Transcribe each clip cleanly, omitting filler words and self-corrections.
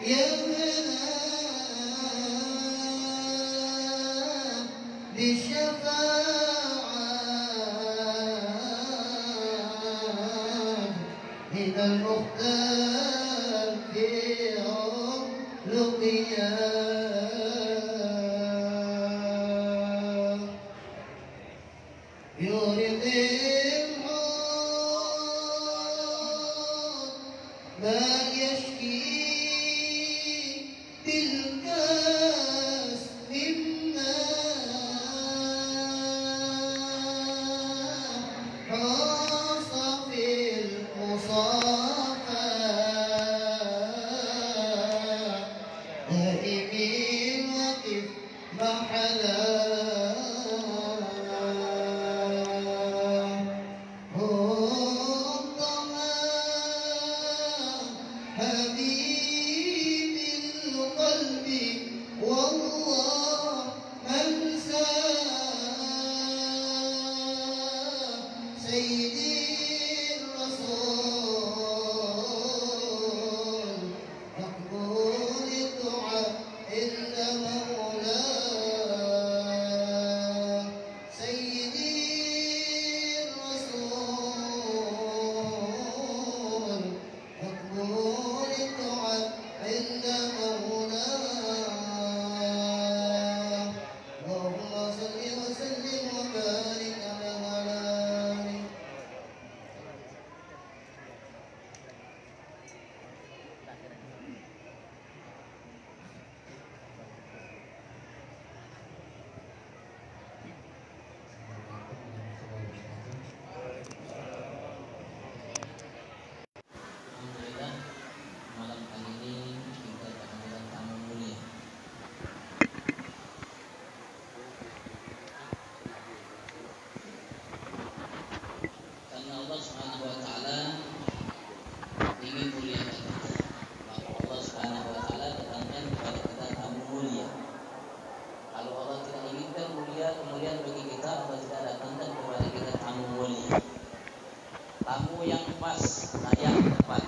يا بالشفاعة من المختار في لقيا يورد الموت ما يشكي بالكاس مما حاص في المصافى دائم وقف محلا tamu yang pas, yang tepat,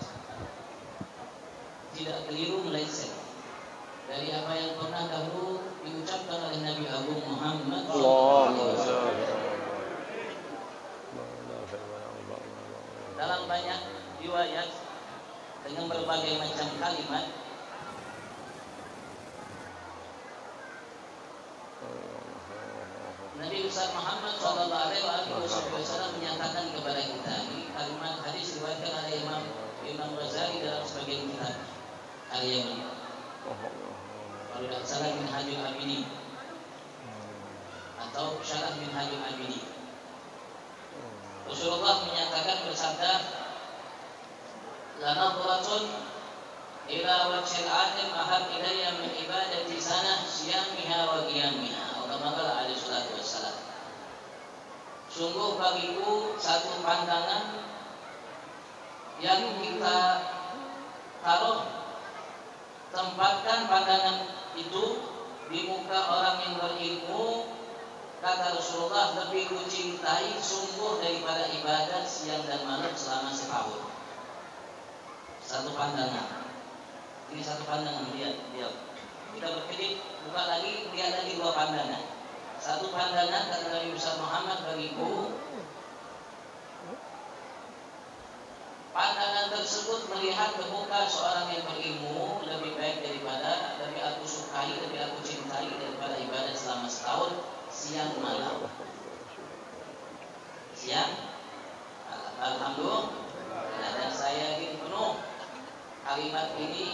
tidak keliru meleset dari apa yang pernah dahulu diucapkan oleh Nabi Agung Muhammad SAW. Dalam banyak riwayat dengan berbagai macam kalimat, Nabi besar Muhammad SAW menyatakan kepada kita, ini kalimat hadis diriwayatkan oleh Imam Ghazali dalam sebagian kitab karya beliau. Kalau tidak salah Minhajul Abidin atau Syarah Minhajul Abidin. Rasulullah menyatakan bersabda, "La nadratun ila wajhil 'alim ahab ilayya min ibadati sanah siyamiha wa qiyamiha." Maka alaihi salatu wassalam, sungguh bagiku satu pandangan yang kita taruh, tempatkan pandangan itu di muka orang yang berilmu, kata Rasulullah, lebih kucintai sungguh daripada ibadah siang dan malam selama setahun. Satu pandangan. Ini satu pandangan, lihat. Kita berkedip, buka lagi, lihat lagi dua pandangan. Satu pandangan kata Nabi besar Muhammad bagiku, pandangan tersebut melihat ke muka seorang yang berilmu lebih baik daripada, lebih aku sukai, lebih aku cintai daripada ibadah selama setahun siang malam. Siang malam. Alhamdulillah, dan saya yakin penuh kalimat ini,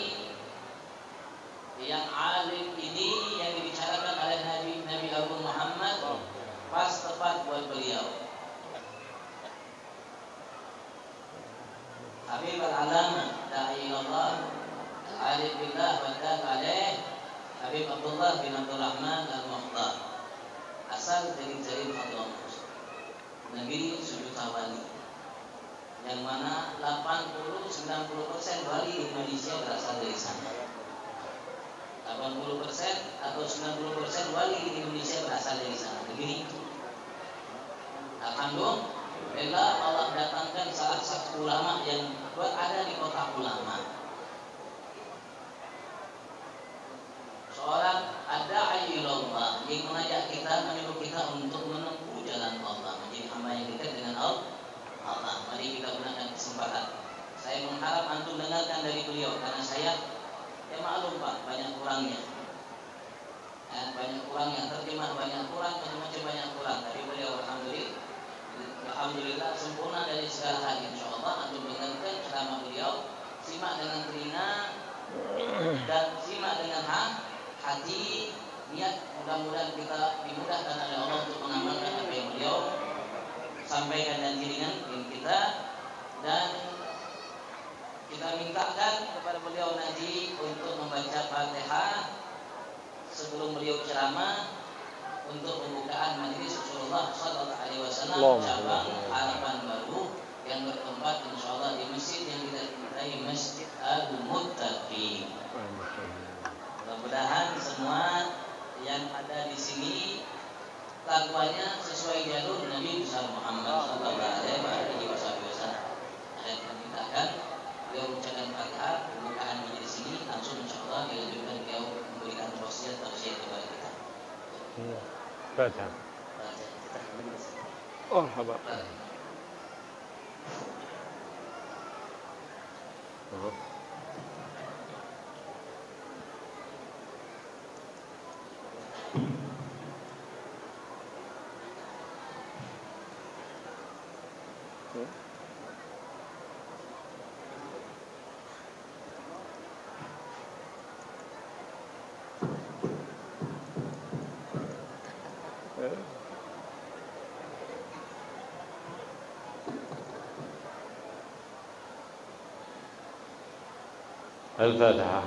yang alim ini, yang dibicarakan oleh Nabi Agung Muhammad, pas tepat buat beliau. Habib al-Alama da'i Allah al-Alif billah wa ta'ala alaih Habib Abdullah bin Abdul Rahman al-Mukhtar, asal dari Jarim Hadramaut, negeri sejuta wali, yang mana 80-90% wali di Indonesia berasal dari sana. 80% atau 90% wali di Indonesia berasal dari sana, negeri itu. Alhamdulillah, Allah datangkan salah satu ulama yang berada di kota ulama. Saya mengharap antum dengarkan dari beliau karena saya ya maklum Pak, banyak kurangnya. Banyak kurangnya, terjemah banyak kurang, macam-macam banyak kurang. Tapi beliau alhamdulillah sempurna dari segala hal. Insyaallah antum dengarkan ceramah beliau, simak dengan telinga dan simak dengan hati, niat. Mudah-mudahan kita dimudahkan oleh Allah untuk mengamalkan apa yang beliau sampaikan dan iringan kita, dan kita mintakan kepada beliau nanti untuk membaca Fatihah sebelum beliau ceramah untuk pembukaan majelis Rasulullah sallallahu alaihi wasallam cabang harapan baru yang bertempat insyaallah di masjid yang kita cintai, Masjid Al-Muttaqin. Mudah-mudahan semua yang ada di sini lakuannya sesuai jalur Nabi besar Muhammad sallallahu alaihi wasallam. Kita mintakan beliau mengucapkan Fatihah pembukaan majelis ini, langsung insyaallah dilanjutkan beliau memberikan wasiat kepada kita. Fatihah. Oh, haba. الفاتحة.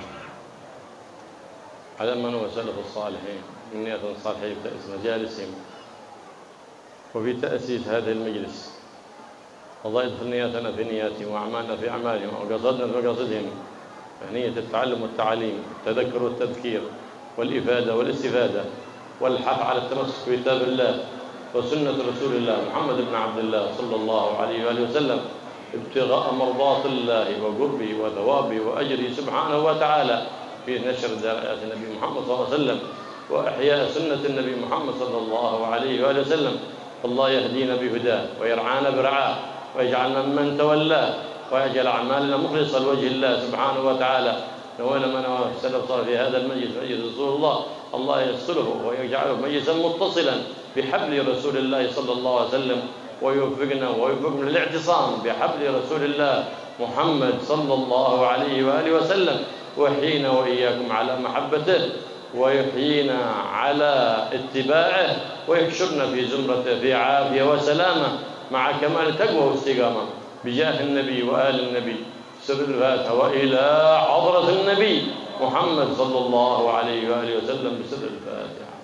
على من هو سلف الصالحين من نية صالحة في تأسيس مجالسهم وفي تأسيس هذا المجلس. الله يدخل نياتنا في نياتهم وأعمالنا في أعمالهم وقصدنا في مقاصدهم. نية التعلم والتعليم، التذكر والتذكير، والإفادة والاستفادة، والحث على التمسك بكتاب الله وسنة رسول الله محمد بن عبد الله صلى الله عليه وآله وسلم، ابتغاء مرضات الله وقربه وثوابه وأجره سبحانه وتعالى في نشر دعايات النبي محمد صلى الله عليه وسلم وإحياء سنة النبي محمد صلى الله عليه وآله وسلم. الله يهدينا بهداه ويرعانا برعاه ويجعلنا ممن تولاه ويجعل أعمالنا مخلصة لوجه الله سبحانه وتعالى. نوينا من السلف صار في هذا المجلس مجلس رسول الله، الله ييسره ويجعله مجلسا متصلا بحبل رسول الله صلى الله عليه وسلم، ويوفقنا ويوفقنا للاعتصام بحبل رسول الله محمد صلى الله عليه وآله وسلم، ويحيينا وإياكم على محبته ويحيينا على اتباعه ويحشرنا في زمرته في عافية وسلامة مع كمال تقوى واستقامة بجاه النبي وآل النبي. سر الفاتحة وإلى حضرة النبي محمد صلى الله عليه وآله وسلم بسر الفاتحة.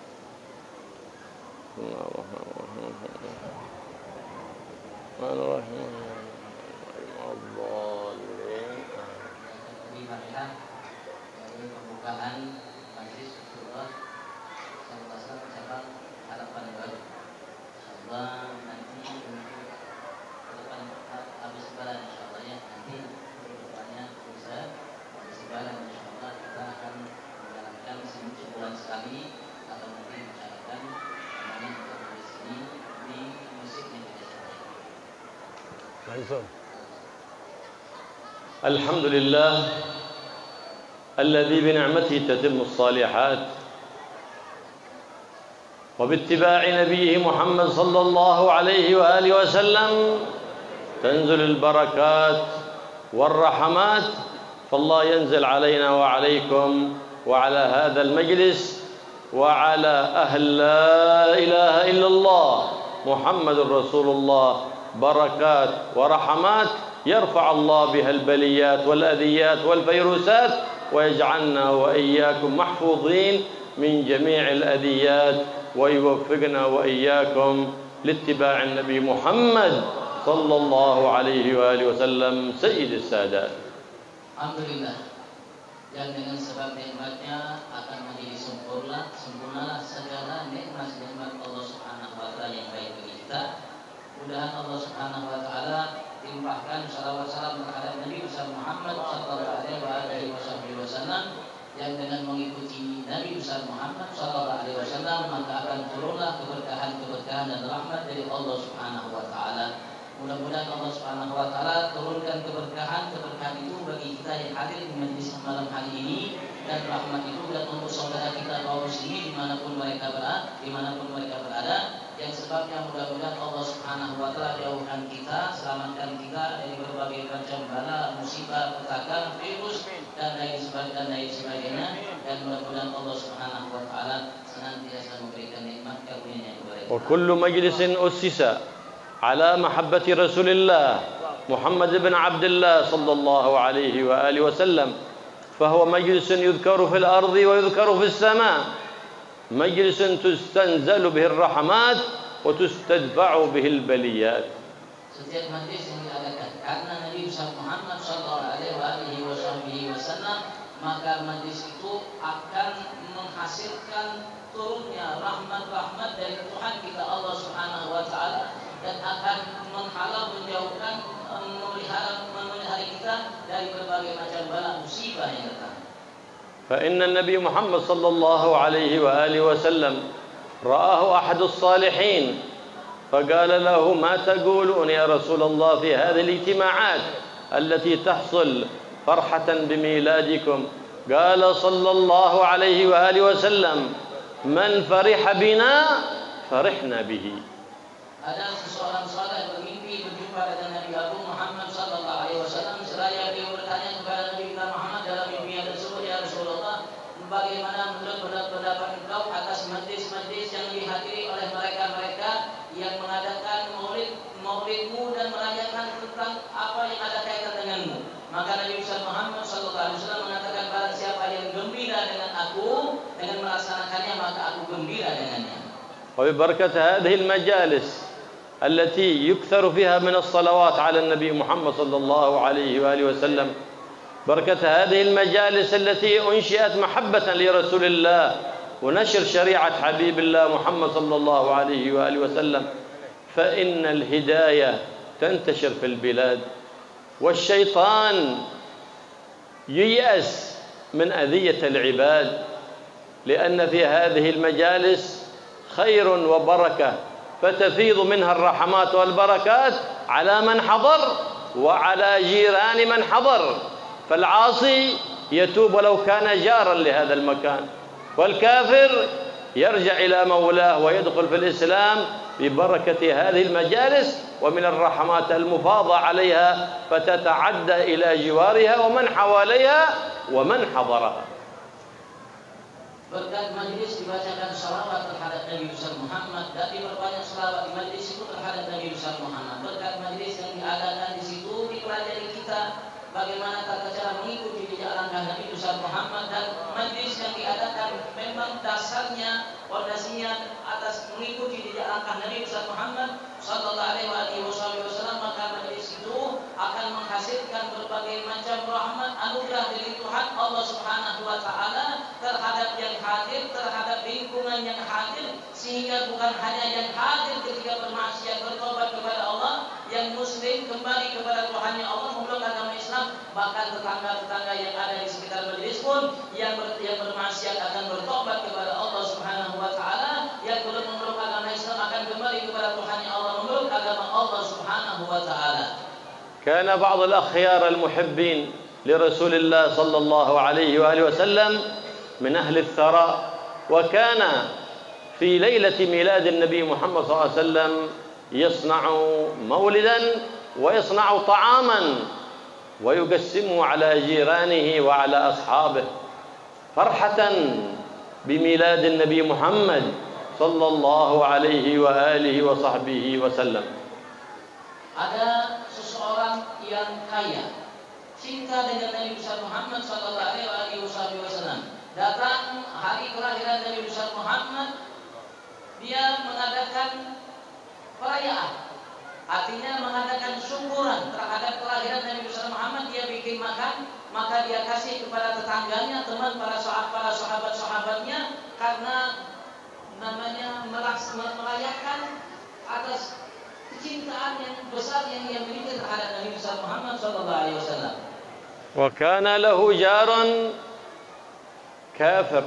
Pembukaan majelis Rasulullah SAW cabang harapan baru. Insyaallah nanti untuk depan habis lebaran insyaallah ya, nanti depannya bisa habis lebaran insyaallah kita akan menjalankan sebulan sekali atau mungkin menjalankan namanya untuk di sini di masjid yang kita cintai. Alhamdulillah الذي بنعمته تتم الصالحات وباتباع نبيه محمد صلى الله عليه وآله وسلم تنزل البركات والرحمات. فالله ينزل علينا وعليكم وعلى هذا المجلس وعلى أهل لا إله إلا الله محمد رسول الله بركات ورحمات يرفع الله بها البليات والأذيات والفيروسات ويجعلنا وإياكم محفوظين من جميع الأذيات ويوفقنا وإياكم لاتباع النبي محمد صلى الله عليه وآله وسلم سيد السادات. Alhamdulillah, yang dengan sebab nikmatnya akan menjadi sempurnalah segala nikmat-nikmat Allah Subhanahu wa taala yang baik bagi kita. Mudah-mudahan Allah Subhanahu wa taala limpahkan salawat salam terhadap Nabi besar Muhammad sallallahu alaihi wasallam, yang dengan mengikuti Nabi besar Muhammad sallallahu alaihi wasallam maka akan turunlah keberkahan dan rahmat dari Allah Subhanahu wa taala. Mudah-mudahan Allah Subhanahu wa taala turunkan keberkahan itu bagi kita yang hadir di majelis malam hari ini, dan rahmat itu dan untuk saudara kita kaum muslimin dimanapun mereka berada, yang sebabnya mudah-mudahan Allah Subhanahu wa taala jauhkan kita, selamatkan kita dari berbagai macam bala, musibah, petaka, virus dan lain sebagainya, dan mudah-mudahan Allah Subhanahu wa taala senantiasa memberikan nikmat karunia-Nya kepada kita. Wa kullu majlisin ussisa على محبة رسول الله محمد بن عبد الله صلى الله عليه وآله وسلم فهو مجلس يذكر في الأرض ويذكر في السماء، مجلس تستنزل به الرحمات وتستدفع به البليات. Setiap majlis yang diadakan karena Nabi Muhammad sallallahu alaihi wasallam, maka majlis itu akan menghasilkan turunnya rahmat dari Tuhan kita Allah Subhanahu wa taala, dan akan menghalau, menjauhkan, memelihara kita dari berbagai macam bala musibah yang datang. فإن النبي محمد صلى الله عليه وآله وسلم رآه أحد الصالحين فقال له ما تقولون يا رسول الله في هذه الاجتماعات التي تحصل فرحة بميلادكم؟ قال صلى الله عليه وآله وسلم من فرح بنا فرحنا به. Ada seseorang saleh bermimpi berjumpa dengan Nabi Agung Muhammad sallallahu alaihi wasallam, seraya beliau bertanya kepada Nabi kita Muhammad dalam mimpi tersebut, ya Rasulullah, bagaimana menurut pendapat engkau atas majlis-majlis yang dihadiri oleh mereka-mereka yang mengadakan maulidmu dan merayakan tentang apa yang ada kaitan denganmu? Maka Nabi Muhammad sallallahu alaihi wasallam mengatakan, barang siapa yang gembira dengan aku dengan melaksanakannya, maka aku gembira dengannya. وببركة هذه المجالس التي يكثر فيها من الصلوات على النبي محمد صلى الله عليه وآله وسلم، بركة هذه المجالس التي أنشئت محبة لرسول الله ونشر شريعة حبيب الله محمد صلى الله عليه وآله وسلم، فإن الهداية تنتشر في البلاد، والشيطان ييأس من أذية العباد، لأن في هذه المجالس خير وبركة فتفيض منها الرحمات والبركات على من حضر وعلى جيران من حضر، فالعاصي يتوب ولو كان جارا لهذا المكان، والكافر يرجع إلى مولاه ويدخل في الإسلام ببركة هذه المجالس ومن الرحمات المفاضة عليها، فتتعدى إلى جوارها ومن حواليها ومن حضرها. Berkat majlis dibacakan salawat terhadap Nabi besar Muhammad dan diperbanyak salawat di majlis itu terhadap Nabi besar Muhammad. Berkat majlis yang diadakan di situ dipelajari kita bagaimana tata cara mengikuti jejak langkah Nabi besar Muhammad, dan majlis yang diadakan memang dasarnya, fondasinya atas mengikuti jejak langkah Nabi besar Muhammad sallallahu alaihi wasallam, maka majlis itu akan menghasilkan berbagai macam rahmat anugerah dari Tuhan Allah Subhanahu wa taala terhadap yang hadir, terhadap lingkungan yang hadir, sehingga bukan hanya yang hadir ketika bermaksiat bertobat kepada Allah, yang muslim kembali kepada Tuhannya Allah memeluk agama Islam, bahkan tetangga-tetangga yang ada di sekitar majelis pun yang bermaksiat akan bertobat kepada Allah Subhanahu wa taala, yang belum memeluk agama Islam akan kembali kepada Tuhannya Allah, memeluk agama Allah Subhanahu wa taala. كان بعض الأخيار المحبين لرسول الله صلى الله عليه وآله وسلم من أهل الثراء، وكان في ليلة ميلاد النبي محمد صلى الله عليه وسلم يصنع مولدا ويصنع طعاما ويقسمه على جيرانه وعلى أصحابه فرحة بميلاد النبي محمد صلى الله عليه وآله وصحبه وسلم. Ada seseorang yang kaya, cinta dengan Nabi besar Muhammad sallallahu alaihi wasallam. Datang hari kelahiran Nabi besar Muhammad, dia mengadakan perayaan, artinya mengadakan syukuran terhadap kelahiran Nabi besar Muhammad. Dia bikin makan, maka dia kasih kepada tetangganya, teman para sahabat-sahabatnya, karena namanya merayakan atas kecintaan yang besar yang dia miliki terhadap Nabi besar Muhammad sallallahu alaihi wasallam. وكان له جار كافر،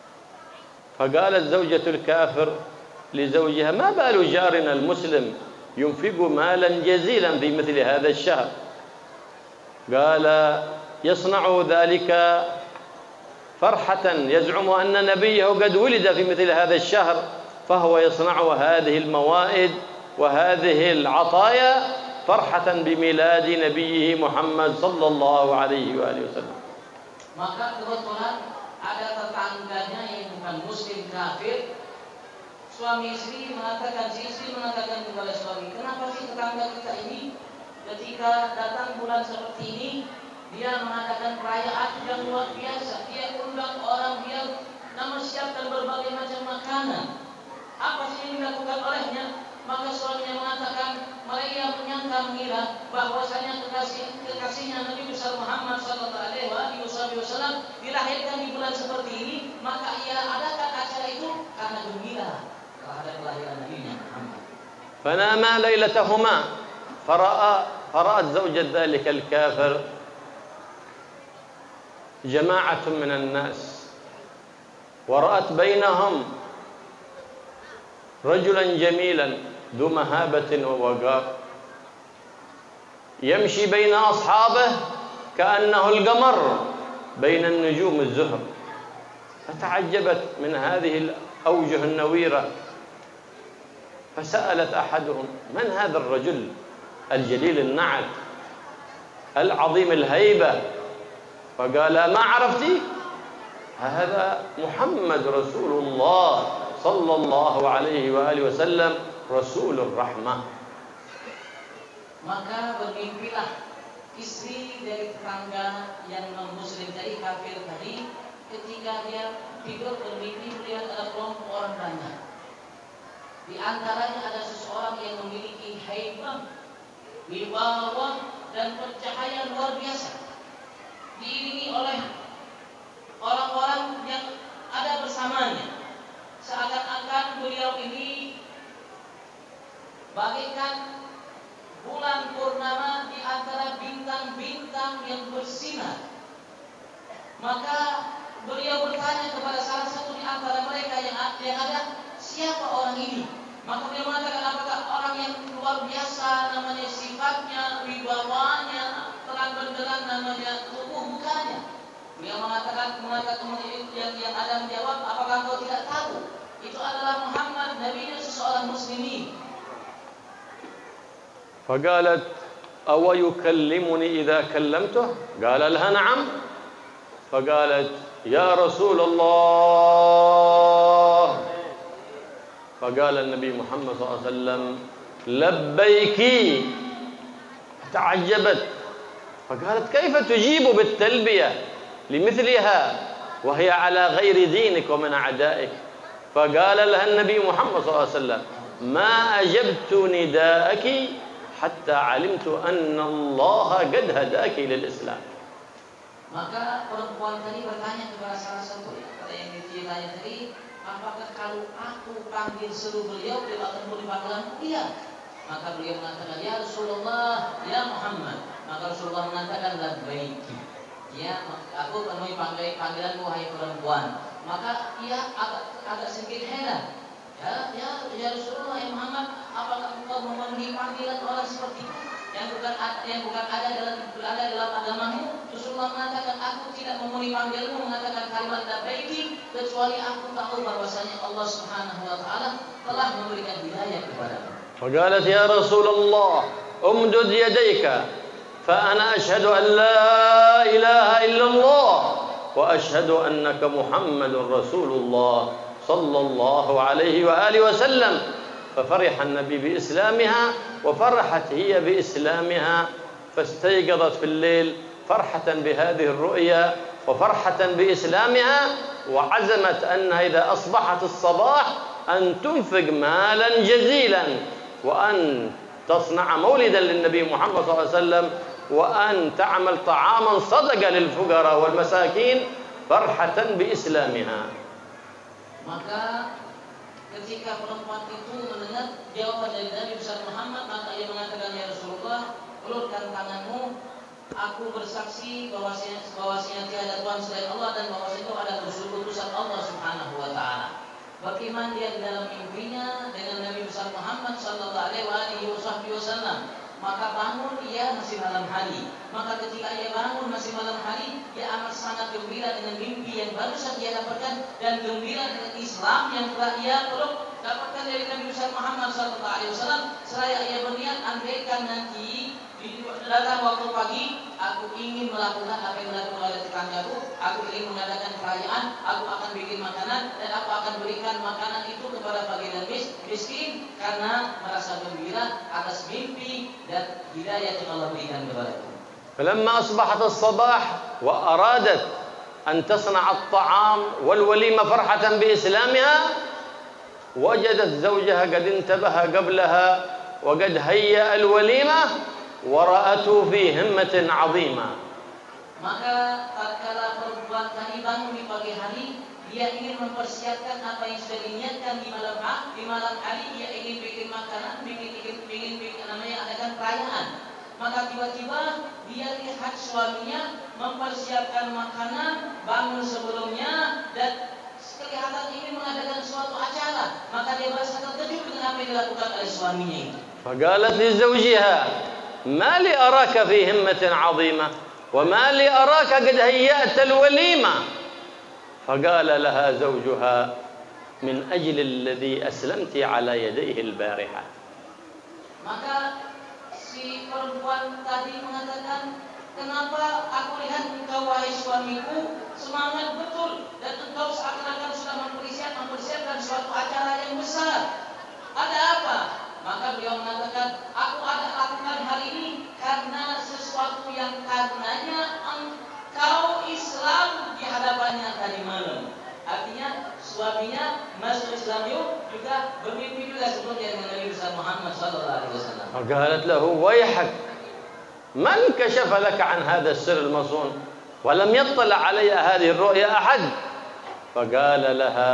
فقالت زوجة الكافر لزوجها: ما بال جارنا المسلم ينفق مالا جزيلا في مثل هذا الشهر. قال يصنع ذلك فرحة، يزعم أن نبيه قد ولد في مثل هذا الشهر، فهو يصنع هذه الموائد وهذه العطايا فرحة بميلاد نبيه محمد صلى الله عليه وآله وسلم. Maka kebetulan ada tetangganya yang bukan muslim kafir. Suami istri mengatakan, si istri mengatakan kepada suami, kenapa sih tetangga kita ini ketika datang bulan seperti ini dia mengadakan perayaan yang luar biasa, dia undang orang, dia siapkan berbagai macam makanan. Apa sih yang dilakukan olehnya? Maka suaminya mengatakan, mereka mengira bahwasanya kekasihnya Nabi besar Muhammad sallallahu alaihi wasallam dilahirkan di bulan seperti ini, maka ia adakan acara itu karena gembira terhadap kelahiran Nabi Muhammad. فناما ليلتهما فرأت زوجة ذلك الكافر جماعة من الناس، ورأت بينهم رجلا جميلا ذو مهابة ووقار يمشي بين أصحابه كأنه القمر بين النجوم الزهر. فتعجبت من هذه الأوجه النويرة، فسألت أحدهم من هذا الرجل الجليل النعت العظيم الهيبة؟ فقال ما عرفتي؟ هذا محمد رسول الله صلى الله عليه وآله وسلم رسول الرحمة. Maka bermimpilah istri dari tetangga yang non-muslim dari kafir tadi, ketika dia tidur bermimpi melihat ada kelompok orang banyak. Di antaranya ada seseorang yang memiliki haibah, wibawa dan pencahayaan luar biasa, diiringi oleh orang-orang yang ada bersamanya. Seakan-akan beliau ini bagaikan bulan purnama di antara bintang-bintang yang bersinar. Maka beliau bertanya kepada salah satu di antara mereka yang ada, siapa orang ini? Maka beliau mengatakan, apakah orang yang luar biasa namanya sifatnya, wibawanya, terang benderang namanya tubuh mukanya? Beliau mengatakan yang ada menjawab, apakah kau tidak tahu? Itu adalah Muhammad, nabinya seseorang muslimin. فقالت أو يكلمني إذا كلمته؟ قال لها نعم. فقالت يا رسول الله. فقال النبي محمد صلى الله عليه وسلم لبيك. تعجبت فقالت كيف تجيب بالتلبية لمثلها وهي على غير دينك ومن أعدائك؟ فقال لها النبي محمد صلى الله عليه وسلم ما أجبت نداءك حتى علمت أن الله قد هداك للإسلام. Maka perempuan tadi bertanya kepada salah satu yang ditanya tadi, apakah kalau aku panggil seru beliau akan memberi panggilan? Iya. Maka beliau mengatakan, ya Rasulullah, ya Muhammad. Maka Rasulullah mengatakan, labbaiki. Ya, aku penuhi panggilanmu wahai perempuan. Maka ia agak sedikit heran. Ya Rasulullah, ya Muhammad, apakah engkau memenuhi panggilan orang seperti itu yang bukan ada dalam agamamu? Rasulullah mengatakan, aku tidak memenuhi panggilanmu mengatakan kalimat labbaiki kecuali aku tahu bahwasanya Allah Subhanahu wa taala telah memberikan hidayah kepadamu. فقالت يا رسول الله امدد يديك فأنا أشهد أن لا إله إلا الله وأشهد أنك محمد رسول الله صلى الله عليه وآله وسلم. ففرح النبي بإسلامها وفرحت هي بإسلامها، فاستيقظت في الليل فرحة بهذه الرؤيا وفرحة بإسلامها، وعزمت أنها إذا أصبحت الصباح أن تنفق مالا جزيلا وأن تصنع مولدا للنبي محمد صلى الله عليه وسلم وأن تعمل طعاما صدقة للفقراء والمساكين فرحة بإسلامها. Maka ketika perempuan itu mendengar jawaban dari Nabi besar Muhammad, maka ia mengatakan, ya Rasulullah, ulurkan tanganmu, aku bersaksi bahwasanya tiada Tuhan selain Allah dan bahwasanya itu adalah utusan Allah Subhanahu wa taala. Bagaimana dia di dalam mimpinya dengan Nabi besar Muhammad sallallahu alaihi wasallam. Maka bangun ia masih malam hari. Maka ketika ia bangun masih malam hari, ia amat sangat gembira dengan mimpi yang baru saja ia dapatkan dan gembira dengan Islam yang telah ia peluk dapatkan dari Nabi besar Muhammad sallallahu alaihi wasallam. Seraya ia berniat, andaikan nanti datang waktu pagi, aku ingin melakukan apa yang dilakukan oleh tetanggaku. Aku ingin mengadakan perayaan, aku akan bikin makanan dan aku akan berikan makanan itu kepada fakir dan miskin karena merasa gembira atas mimpi dan hidayah yang Allah berikan kepadaku. فلما أصبحت الصباح وأرادت أن تصنع الطعام والوليمة فرحة بإسلامها وجدت زوجها قد انتبه قبلها وقد هيأ الوليمة ورأته في همة عظيمة. Maka tatkala perempuan tadi bangun di pagi hari, dia ingin mempersiapkan apa yang sudah diniatkan di malam hari. Dia ingin bikin makanan, bikin namanya adakan perayaan. Maka tiba-tiba dia lihat suaminya mempersiapkan makanan, bangun sebelumnya dan kelihatan ingin mengadakan suatu acara. Maka dia merasa terkejut dengan apa yang dilakukan oleh suaminya itu. فقالت لزوجها ما لي أراك في همة عظيمة وما لي أراك قد هيأت الوليمة. فقال لها زوجها من أجل الذي أسلمت على يديه البارحة. Maka si perempuan tadi mengatakan, kenapa aku lihat engkau wahai suamiku semangat betul dan engkau seakan-akan sudah mempersiapkan suatu acara yang besar. Ada apa? Maka beliau mengatakan, aku ada lakukan hal ini karena sesuatu yang karenanya engkau Islam di hadapannya tadi malam. Artinya suaminya masuk Islam juga bermimpi juga sebelumnya dengan Nabi besar Muhammad sallallahu alaihi wasallam. فقالت له ويحك من كشف لك عن هذا السر المصون ولم يطلع علي هذه الرؤيا أحد. فقال لها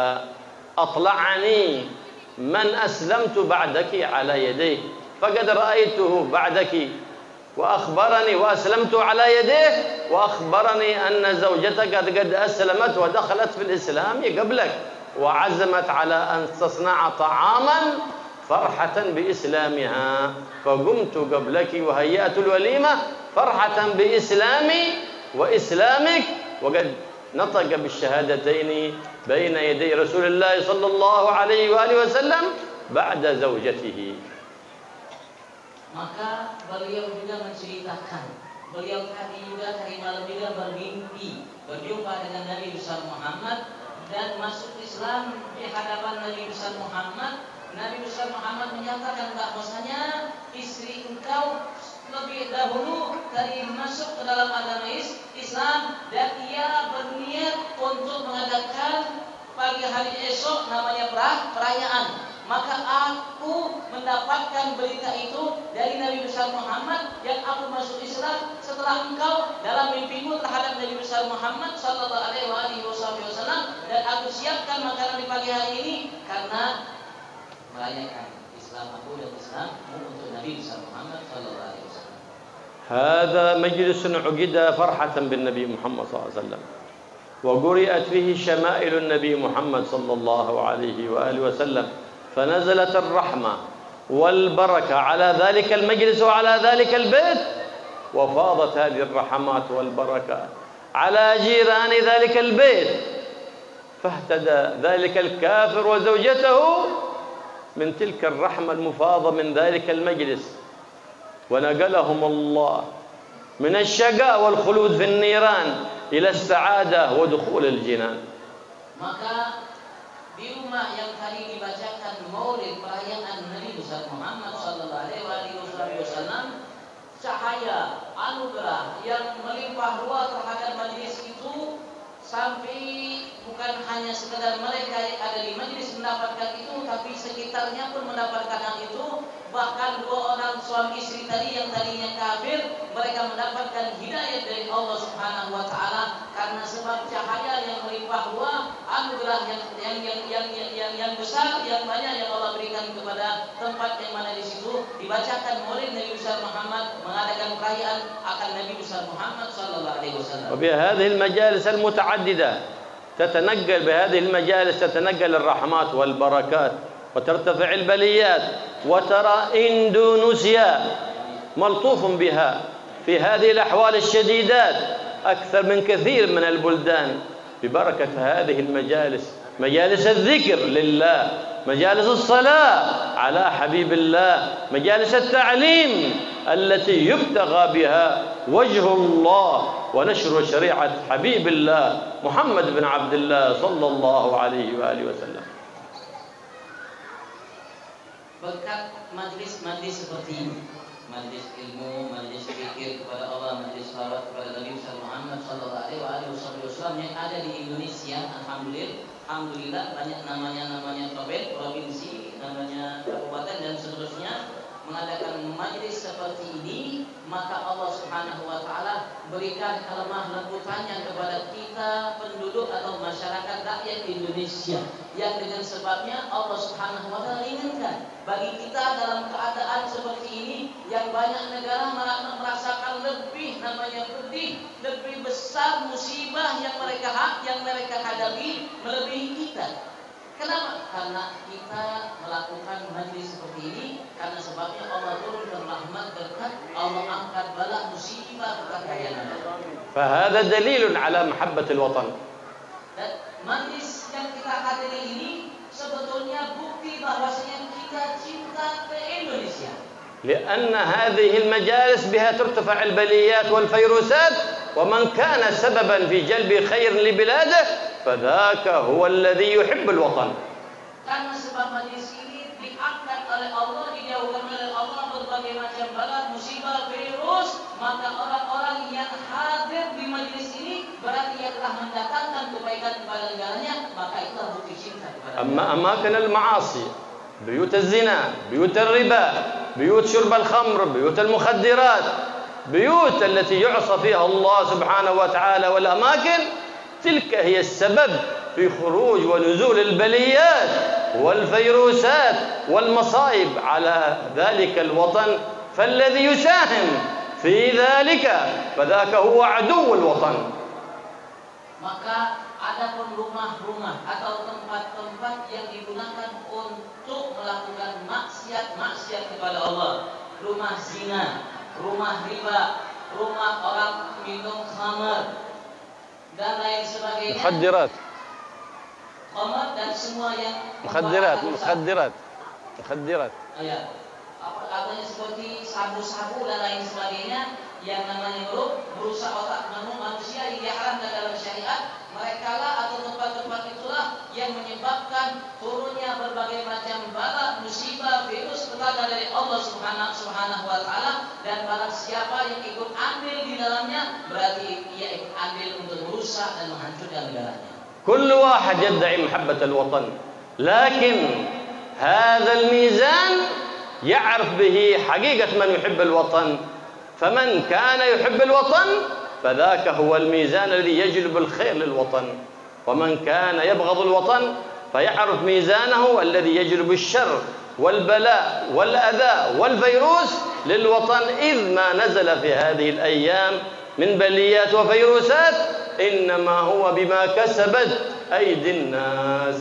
أطلعني من أسلمت بعدك على يديه فقد رأيته بعدك وأخبرني وأسلمت على يديه وأخبرني أن زوجتك قد أسلمت ودخلت في الإسلام قبلك وعزمت على أن تصنع طعاما فرحة بإسلامها فقمت قبلك وهيأت الوليمة فرحة بإسلامي وإسلامك وقد نطق بالشهادتين بين يدي رسول الله صلى الله عليه وآله وسلم بعد زوجته. Maka beliau juga menceritakan, beliau tadi malam juga bermimpi berjumpa dengan Nabi besar Muhammad dan masuk Islam di hadapan Nabi besar Muhammad. Nabi besar Muhammad menyatakan bahwasanya istri engkau lebih dahulu dari masuk ke dalam agama Islam dan ia berniat untuk mengadakan pagi hari esok namanya perayaan. Maka aku mendapatkan berita itu dari Nabi besar Muhammad yang aku masuk Islam setelah engkau dalam mimpimu terhadap Nabi besar Muhammad sallallahu alaihi wasallam dan aku siapkan makanan di pagi hari ini karena merayakan Islam aku dan Islammu untuk Nabi besar Muhammad sallallahu alaihi wasallam. هذا مجلس عقد فرحة بالنبي محمد صلى الله عليه وسلم وقرئت فيه شمائل النبي محمد صلى الله عليه وآله وسلم فنزلت الرحمة والبركة على ذلك المجلس وعلى ذلك البيت وفاضت هذه الرحمات والبركة على جيران ذلك البيت فاهتدى ذلك الكافر وزوجته من تلك الرحمة المفاضة من ذلك المجلس ونقلهم الله من الشقاء والخلود في النيران إلى السعادة ودخول الجنان. Maka di rumah yang tadi dibacakan maulid perayaan Nabi besar Muhammad sallallahu alaihi wasallam, cahaya anugerah yang melimpah ruah terhadap majelis itu sampai bukan hanya sekedar mereka yang ada di majelis mendapatkan itu, tapi sekitarnya pun mendapatkan hal itu. Bahkan dua orang suami istri tadi yang tadinya kafir, mereka mendapatkan hidayah dari Allah Subhanahu wa taala karena sebab cahaya yang melimpah ruah, anugerah yang besar, yang banyak yang Allah berikan kepada tempat yang mana di situ dibacakan maulid Nabi besar Muhammad, mengadakan perayaan akan Nabi besar Muhammad sallallahu alaihi wasallam. وبهذه المجالس المتعددة تتنقل بهذه المجالس، تتنقل الرحمات والبركات وترتفع البليات. وترى إندونيسيا ملطوف بها في هذه الأحوال الشديدات أكثر من كثير من البلدان ببركة هذه المجالس، مجالس الذكر لله، مجالس الصلاة على حبيب الله، مجالس التعليم التي يبتغى بها وجه الله ونشر شريعة حبيب الله محمد بن عبد الله صلى الله عليه وآله وسلم. Berkat majlis-majlis seperti ini, majlis ilmu, majlis zikir kepada Allah, majlis salawat kepada Nabi Muhammad sallallahu alaihi wasallam yang ada di Indonesia, alhamdulillah banyak namanya provinsi, namanya kabupaten dan seterusnya mengadakan majlis seperti ini, maka Allah Subhanahu wa taala berikan kelemah lembutannya kepada kita penduduk atau masyarakat rakyat Indonesia, yang dengan sebabnya Allah Subhanahu wa taala inginkan bagi kita dalam keadaan seperti ini yang banyak negara merasakan lebih pedih, lebih besar musibah yang mereka hadapi melebihi kita. Kenapa? Karena kita melakukan majlis seperti ini, karena sebabnya Allah turunkan rahmat, berkat, Allah angkat bala musibah kekayaan. فهذا دليل على محبة الوطن. Dan majlis yang kita hadiri ini sebetulnya bukti bahwasanya kita cinta ke Indonesia. لأن هذه المجالس بها ترتفع البليات والفيروسات، ومن كان سببا في جلب خير لبلاده فذاك هو الذي يحب الوطن. Karena sebab majlis ini diangkat oleh Allah, dijauhkan oleh Allah berbagai macam bala, musibah, virus, maka orang-orang yang hadir di majlis ini berarti ia telah mendatangkan kebaikan kepada negaranya, maka itulah bukti cinta kepada. أما أماكن المعاصي، بيوت الزنا، بيوت الربا، بيوت شرب الخمر، بيوت المخدرات، بيوت التي يعصى فيها الله سبحانه وتعالى والأماكن، تلك هي السبب في خروج ونزول البليات والفيروسات والمصائب على ذلك الوطن، فالذي يساهم في ذلك فذاك هو عدو الوطن. Maka adapun rumah-rumah atau tempat-tempat yang digunakan untuk melakukan maksiat kepada Allah, rumah zina, rumah riba, rumah orang minum khamar dan lain sebagainya, مخدرات khamar dan semua yang مخدرات ya, artinya seperti sabu-sabu dan lain sebagainya yang namanya merusak otak manusia yang diharamkan dalam syariat. Mereka lah atau tempat-tempat itulah yang menyebabkan turunnya berbagai macam bala, musibah, virus petaka dari Allah Subhanahu wa taala, dan barang siapa yang ikut andil di dalamnya berarti ia ikut andil untuk merusak dan menghancurkan negaranya. كل واحد يدعي محبة الوطن، لكن هذا الميزان يعرف به حقيقة من يحب الوطن، فمن كان يحب الوطن فذاك هو الميزان الذي يجلب الخير للوطن، ومن كان يبغض الوطن فيعرف ميزانه الذي يجلب الشر والبلاء والأذى والفيروس للوطن، إذ ما نزل في هذه الأيام من بليات وفيروسات إنما هو بما كسبت أيدي الناس.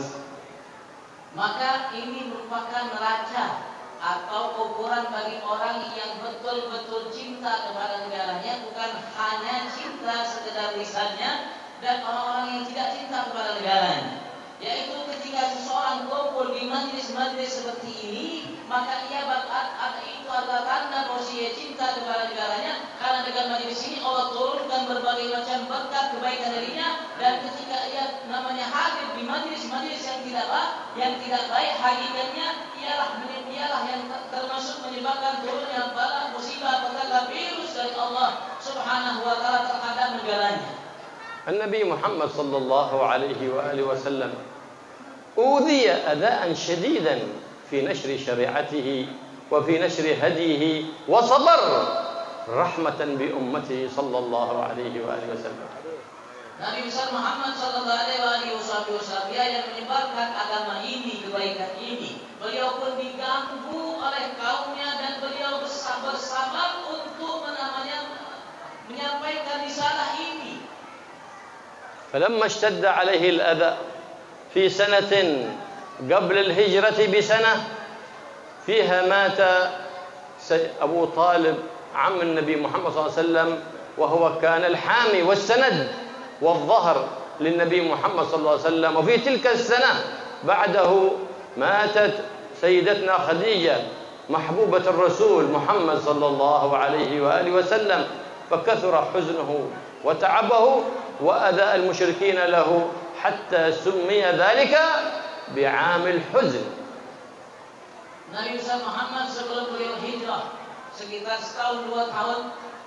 Maka ini merupakan neraca atau ukuran bagi orang yang betul-betul cinta kepada negaranya, bukan hanya cinta sekedar lisannya, dan orang-orang yang tidak cinta kepada negaranya. Yaitu ketika seseorang kumpul di majlis-majlis seperti ini, maka ia itu adalah tanda bahwa ia cinta kepada negaranya, karena dengan majlis ini Allah turunkan berbagai macam berkat kebaikan darinya, dan ketika ia namanya hadir di majlis-majlis yang tidak baik, hakikatnya ialah yang termasuk menyebabkan turunnya bala, musibah, petaka, virus dari Allah Subhanahu wa taala terhadap negaranya. النبي محمد صلى الله عليه وآله وسلم أوذي أذى شديدا في نشر شريعته وفي نشر هديه، وصبر رحمة بأمته صلى الله عليه وآله وسلم. Nabi besar Muhammad sallallahu alaihi wasallam yang menyebarkan agama ini, kebaikan ini, beliau pun diganggu oleh kaumnya dan beliau bersabar untuk menyampaikan risalah ini. فلما اشتد عليه الأذى في سنة قبل الهجرة بسنة فيها مات أبو طالب عم النبي محمد صلى الله عليه وسلم، وهو كان الحامي والسند والظهر للنبي محمد صلى الله عليه وسلم. وفي تلك السنة بعده ماتت سيدتنا خديجة محبوبة الرسول محمد صلى الله عليه وآله وسلم، فكثر حزنه وتعبه وأذى المشركين له حتى سمي ذلك بعام الحزن. Nabi Muhammad sebelum beliau hijrah sekitar setahun 2 tahun,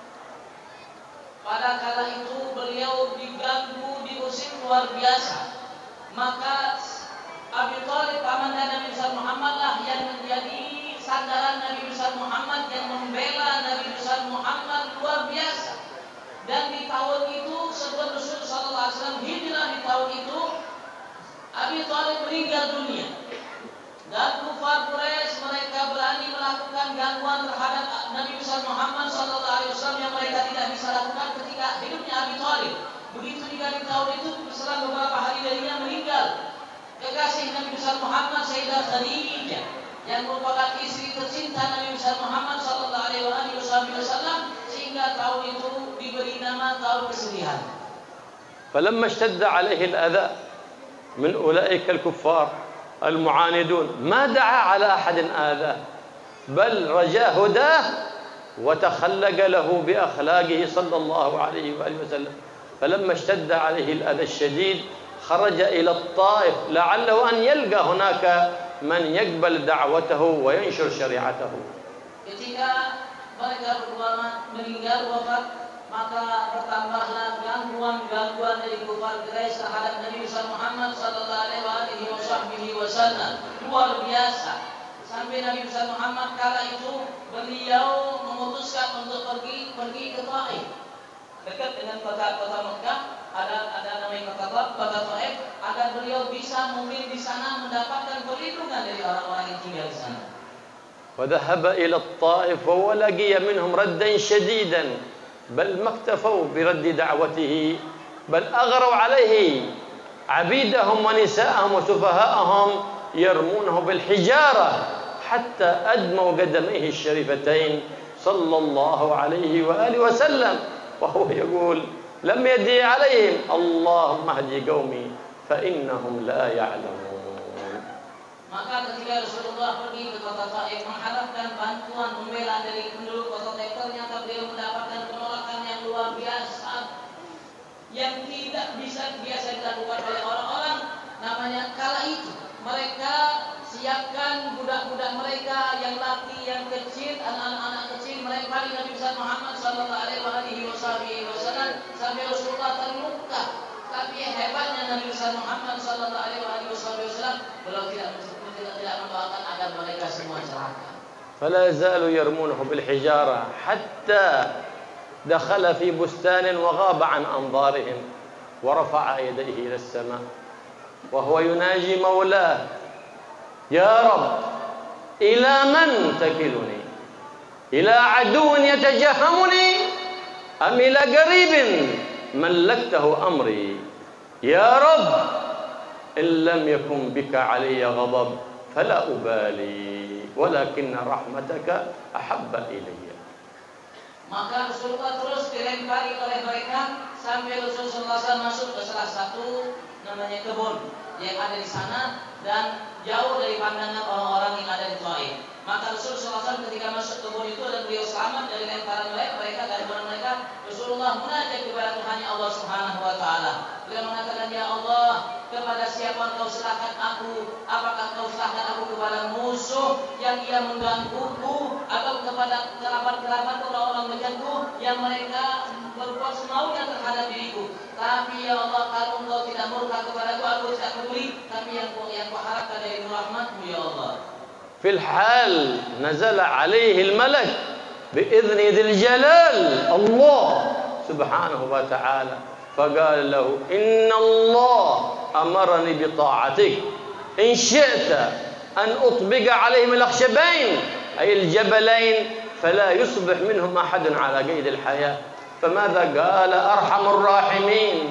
pada kala itu beliau diganggu, diusir luar biasa. Maka Abi Thalib paman Nabi Muhammad lah yang menjadi sandaran Nabi Muhammad, yang membela Nabi Muhammad luar biasa. Dan di tahun itu sebelum Rasul sallallahu alaihi wasallam hijrah, di tahun itu Abi Thalib meninggal dunia. Dan kufar Quraisy mereka berani melakukan gangguan terhadap Nabi Muhammad SAW yang mereka tidak bisa lakukan ketika hidupnya Abi Thalib. Begitu juga di tahun itu berselang beberapa hari darinya meninggal kekasih Nabi Muhammad Sayyidah Khadijah yang merupakan istri tercinta Nabi Muhammad SAW, sehingga tahun itu diberi nama tahun kesedihan. فلما اشتد عليه الأذى من أولئك الكفار المعاندون ما دعا على أحد آذاه، بل رجا هداه وتخلق له بأخلاقه صلى الله عليه وآله وسلم. فلما اشتد عليه الأذى الشديد خرج إلى الطائف لعله أن يلقى هناك من يقبل دعوته وينشر شريعته. Ketika mereka berdua meninggal wafat, maka bertambahlah gangguan dari kufar Quraisy terhadap Nabi Muhammad sallallahu alaihi wasallam luar biasa. Sampai Nabi Muhammad kala itu beliau memutuskan untuk pergi ke Taif, dekat dengan kota Mekah, ada namanya kota Taif, agar beliau bisa mungkin di sana mendapatkan perlindungan dari orang-orang yang tinggal di sana. وذهب إلى الطائف ولقي منهم ردا شديدا، بل ما اكتفوا برد دعوته، بل أغروا عليه عبيدهم ونساءهم وسفهاءهم يرمونه بالحجارة حتى أدموا قدميه الشريفتين صلى الله عليه وآله وسلم، وهو يقول لم يدعي عليهم اللهم اهد قومي فإنهم لا يعلمون. Maka ketika Rasulullah pergi ke kota Taif mengharapkan bantuan pembela dari penduduk kota Taif, ternyata beliau mendapatkan penolakan yang luar biasa yang tidak bisa biasa dilakukan oleh orang-orang. Namanya kala itu mereka siapkan budak-budak mereka yang laki, yang kecil, anak-anak kecil, mereka paling Nabi Muhammad sallallahu alaihi wasallam sampai Rasulullah terluka. Tapi hebatnya Nabi Muhammad sallallahu alaihi wasallam beliau tidak mendoakan agar mereka semua celaka. فلا يزالوا يرمونه بالحجارة حتى دخل في بستان وغاب عن أنظارهم ورفع يديه إلى السماء وهو يناجي مولاه يا رب إلى من تكلني؟ إلى عدو يتجهمني أم إلى قريب ملكته أمري؟ يا رب إن لم يكن بك علي غضب فلا أبالي ولكن رحمتك أحب إلي. Maka Rasulullah terus dilempari oleh mereka sampai Rasulullah SAW masuk ke salah satu namanya kebun yang ada di sana dan jauh dari pandangan orang-orang yang ada di Taif. Maka Rasulullah SAW ketika masuk kebun itu dan beliau selamat dari lemparan mereka, gangguan mereka, Rasulullah munajat kepada Tuhannya Allah Subhanahu wa taala. Beliau mengatakan, ya Allah, kepada siapa Engkau serahkan aku? Apakah Engkau serahkan aku kepada musuh yang ia menggangguku, atau kepada kerabat-kerabat orang-orang dekatku yang mereka berbuat semaunya terhadap diriku? Tapi ya Allah, kalau Engkau tidak murka kepadaku, aku tidak peduli. Tapi yang kau harapkan dari rahmat-Mu ya Allah. في الحال نزل عليه الملك بإذن ذي الجلال الله سبحانه وتعالى فقال له إن الله أمرني بطاعتك إن شئت أن أطبق عليهم الأخشبين أي الجبلين فلا يصبح منهم أحد على قيد الحياة. فماذا قال أرحم الراحمين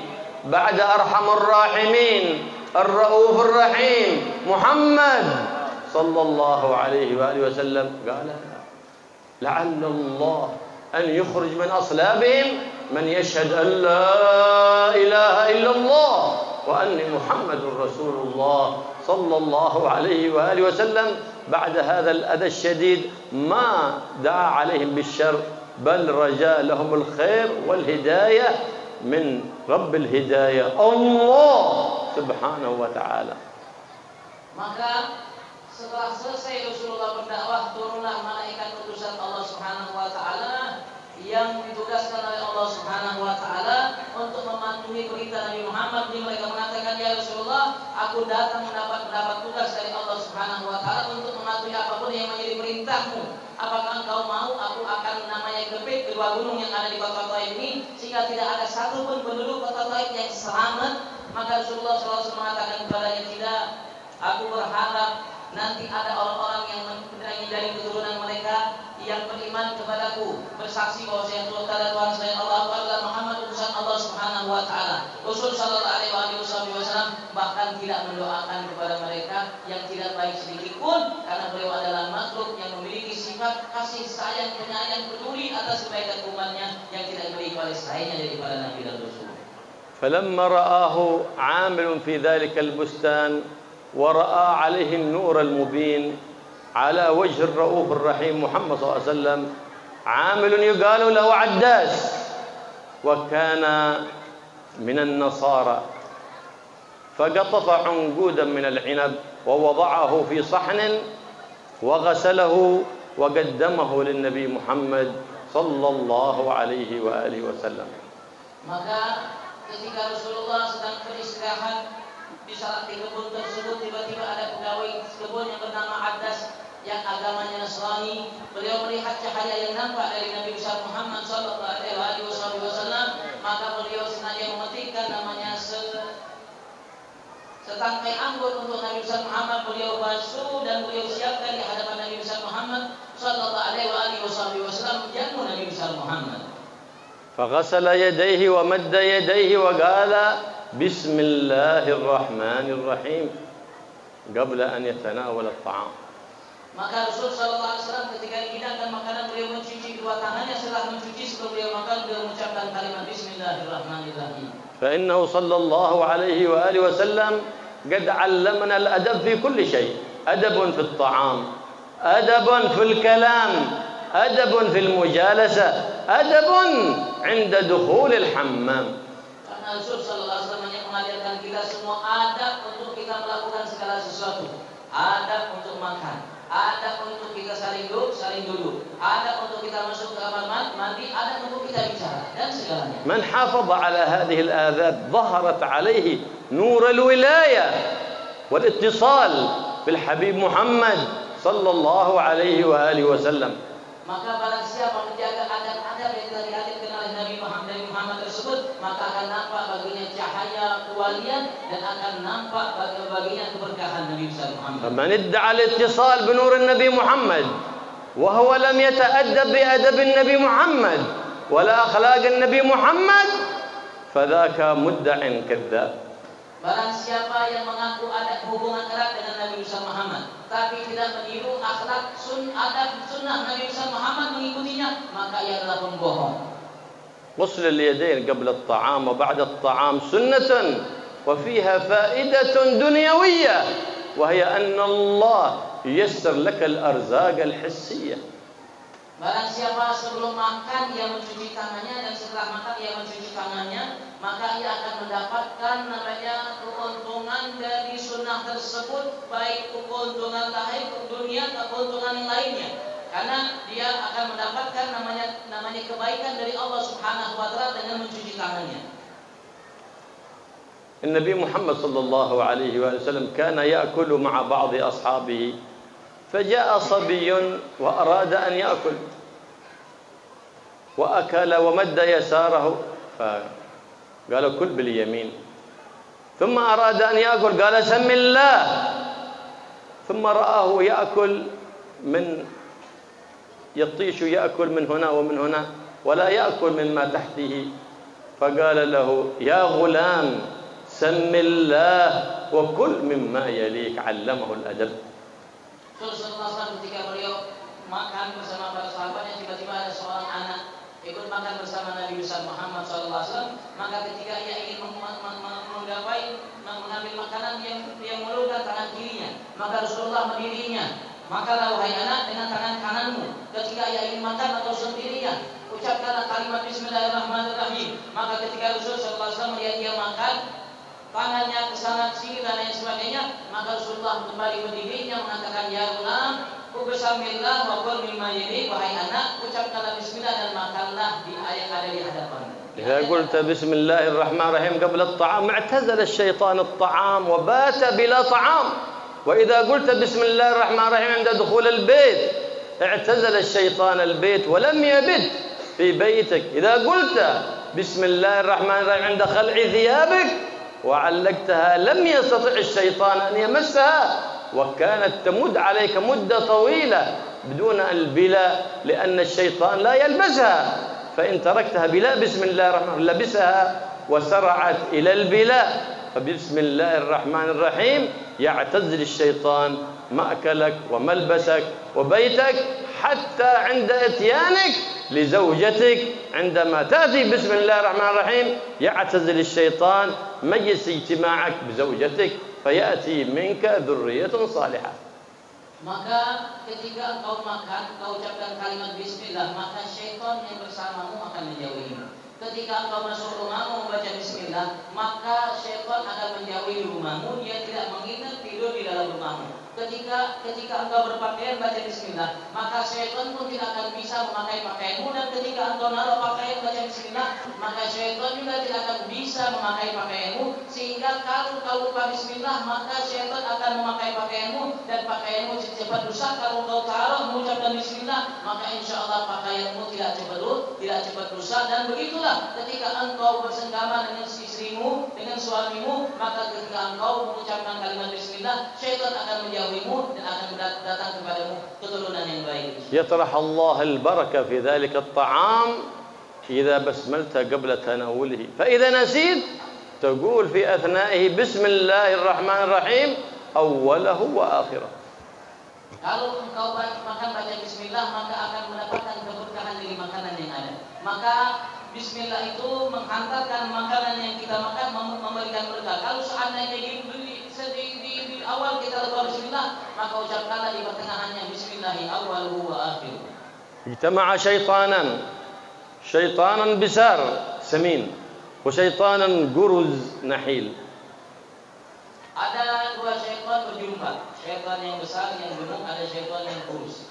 بعد أرحم الراحمين الرؤوف الرحيم محمد صلى الله عليه وآله وسلم؟ قال لعل الله أن يخرج من أصلابهم من يشهد أن لا إله إلا الله وأني محمد رسول الله صلى الله عليه وآله وسلم. بعد هذا الأذى الشديد ما دعا عليهم بالشر بل رجاء لهم الخير والهداية من رب الهداية الله سبحانه وتعالى. Maka setelah selesai Rasulullah berdakwah, turunlah malaikat utusan Allah Subhanahu wa taala yang ditugaskan oleh Allah Subhanahu wa taala untuk mematuhi perintah Nabi Muhammad. Mereka mengatakan, ya Rasulullah, aku datang mendapat tugas dari Allah Subhanahu wa taala untuk mematuhi apapun yang menjadi perintahmu. Apakah engkau mau aku akan namanya gepit kedua gunung yang ada di kota Taif ini sehingga tidak ada satupun penduduk kota Taif yang selamat? Maka Rasulullah SAW mengatakan kepadanya, tidak. Aku berharap nanti ada orang-orang yang dari keturunan mereka yang beriman kepadaku, bersaksi bahwa saya Tuhan selain Allah adalah Muhammad utusan Allah Subhanahu wa taala. Rasul sallallahu alaihi wasallam bahkan tidak mendoakan kepada mereka yang tidak baik sedikit pun, karena beliau adalah makhluk yang memiliki sifat kasih sayang, penyayang, peduli atas kebaikan umatnya yang tidak dimiliki oleh selainnya daripada Nabi dan Rasul. فلما رآه عامل في ذلك البستان ورأى عليه النور المبين على وجه الرؤوف الرحيم محمد صلى الله عليه وسلم عامل يقال له عداس وكان من النصارى فقطف عنقودا من العنب ووضعه في صحن وغسله وقدمه للنبي محمد صلى الله عليه وآله وسلم. Maka ketika Rasulullah sedang beristirahat di salah di kebun tersebut, tiba-tiba ada pegawai kebun yang bernama Addas yang agamanya Nasrani. Beliau melihat cahaya yang nampak dari Nabi besar Muhammad sallallahu alaihi wasallam, maka beliau sengaja memetikkan namanya setangkai anggur untuk Nabi besar Muhammad. Beliau basuh dan beliau siapkan di hadapan Nabi besar Muhammad sallallahu alaihi wasallam jamu Nabi besar Muhammad. فغسل يديه ومد يديه وقال بسم الله الرحمن الرحيم قبل أن يتناول الطعام. Maka Rasul sallallahu alaihi wasallam ketika dihidangkan makanan, beliau mencuci kedua tangannya. Setelah mencuci, sebelum beliau makan, beliau mengucapkan kalimat Bismillahirrahmanirrahim. فإنه صلى الله عليه وآله وسلم قد علمنا الأدب في كل شيء. أدب في الطعام، أدب في الكلام، أدب في المجالسة، أدب عند دخول الحمام. Karena Rasul sallallahu alaihi wasallam yang mengajarkan kita semua adab untuk kita melakukan segala sesuatu. Adab untuk makan, adab untuk kita saling duduk, adab untuk kita masuk ke kamar mandi, adab untuk kita bicara dan segalanya. من حافظ على هذه الآداب ظهرت عليه نور الولاية والاتصال بالحبيب محمد صلى الله عليه وآله وسلم. Maka barang siapa menjaga adab-adab yang telah dihadirkan oleh Nabi Muhammad tersebut, maka akan nampak baginya cahaya kewalian dan akan nampak baginya keberkahan Nabi Muhammad. من ادعى الاتصال بنور النبي محمد وهو لم يتأدب بأدب النبي محمد ولا أخلاق النبي محمد فذاك مدع كذاب. Barang siapa yang mengaku ada hubungan erat dengan Nabi Muhammad tapi tidak meniru akhlak adab sunnah Nabi Muhammad mengikutinya, maka ia adalah pembohong. غسل اليدين قبل الطعام وبعد الطعام سنة وفيها فائدة دنيوية وهي أن الله ييسر لك الأرزاق الحسية. Barang siapa sebelum makan ia mencuci tangannya dan setelah makan ia mencuci tangannya, maka ia akan mendapatkan namanya keuntungan dari sunnah tersebut, baik keuntungan lahir dunia atau keuntungan lainnya. Karena dia akan mendapatkan namanya kebaikan dari Allah Subhanahu wa taala dengan mencuci tangannya. النبي محمد صلى الله عليه وسلم كان يأكل مع بعض أصحابه فجاء صبي وأراد أن يأكل وأكل ومد يساره فقال كل باليمين ثم أراد أن يأكل قال سم الله ثم رآه يأكل من يطيش يأكل من هنا ومن هنا ولا يأكل مما تحته فقال له يا غلام سم الله وكل مما يليك علمه الأدب. Rasulullah SAW ketika beliau makan bersama para sahabatnya, tiba-tiba ada seorang anak ikut makan bersama Nabi besar Muhammad SAW. Maka ketika ia ingin mengambil makanan, dia mengulurkan tangan kirinya, maka Rasulullah mendirinya. Makanlah wahai anak dengan tangan kananmu. Ketika ia ingin makan atau sendirinya, ucapkanlah kalimat Bismillahirrahmanirrahim. Maka ketika Rasulullah SAW melihat dia makan, tangannya kesana sini dan lain sebagainya, maka Rasulullah kembali mendirinya mengatakan, ya gulam, Bismillah wa qul mimma yali, wahai anak, ucapkanlah bismillah dan makanlah di ayat ada di hadapanmu. إذا قلت بسم الله الرحمن الرحيم قبل الطعام اعتزل الشيطان الطعام وبات بلا طعام، وإذا قلت بسم الله الرحمن الرحيم عند دخول البيت اعتزل الشيطان البيت ولم يبت في بيتك. إذا قلت بسم الله الرحمن الرحيم عند خلع ثيابك وعلقتها لم يستطع الشيطان أن يمسها، وكانت تمد عليك مدة طويلة بدون البلاء لأن الشيطان لا يلبسها، فإن تركتها بلا بسم الله الرحمن الرحيم لبسها وسرعت إلى البلاء. فبسم الله الرحمن الرحيم يعتزل الشيطان مأكلك وملبسك وبيتك، حتى عند إتيانك لزوجتك عندما تأتي بسم الله الرحمن الرحيم يعتزل الشيطان مجلس اجتماعك بزوجتك فيأتي منك ذرية صالحة. Maka ketika engkau makan, engkau ucapkan kalimat bismillah, maka syaitan yang bersamamu akan menjauhimu. Ketika engkau masuk rumahmu membaca bismillah, maka syaitan akan menjauhi rumahmu, dia tidak mengingat tidur di dalam rumahmu. Ketika engkau berpakaian baca bismillah, maka syaitan pun tidak akan bisa memakai pakaianmu, dan ketika engkau naruh pakaian baca bismillah, maka syaitan juga tidak akan bisa memakai pakaianmu. Sehingga kalau kau lupa bismillah, maka syaitan akan memakai pakaianmu dan pakaianmu cepat rusak. Kalau kau taruh mengucapkan bismillah, maka insya Allah pakaianmu tidak cepat rusak. Dan begitulah ketika engkau bersenggama dengan istrimu, dengan suamimu, maka ketika engkau mengucapkan kalimat bismillah, syaitan akan menjauhimu dan akan datang kepadamu keturunan yang baik. يطرح الله البركة في ذلك الطعام إذا بسملت قبل تناوله، فإذا نسيت تقول في أثنائه بسم الله الرحمن الرحيم أوله وآخره. Kalau engkau makan baca bismillah, maka akan mendapatkan keberkahan dari makanan yang ada. Maka bismillah itu menghantarkan makanan yang kita makan, memberikan berkah. Kalau seandainya di awal kita lepas bismillah, maka ucapkanlah di pertengahannya bismillahi awwaluhu wa akhiruhu. اجتمع شيطانا بسار سمين وشيطانا جرز نحيل. Ada dua syaitan berjumpa, syaitan yang besar yang gemuk, ada syaitan yang kurus.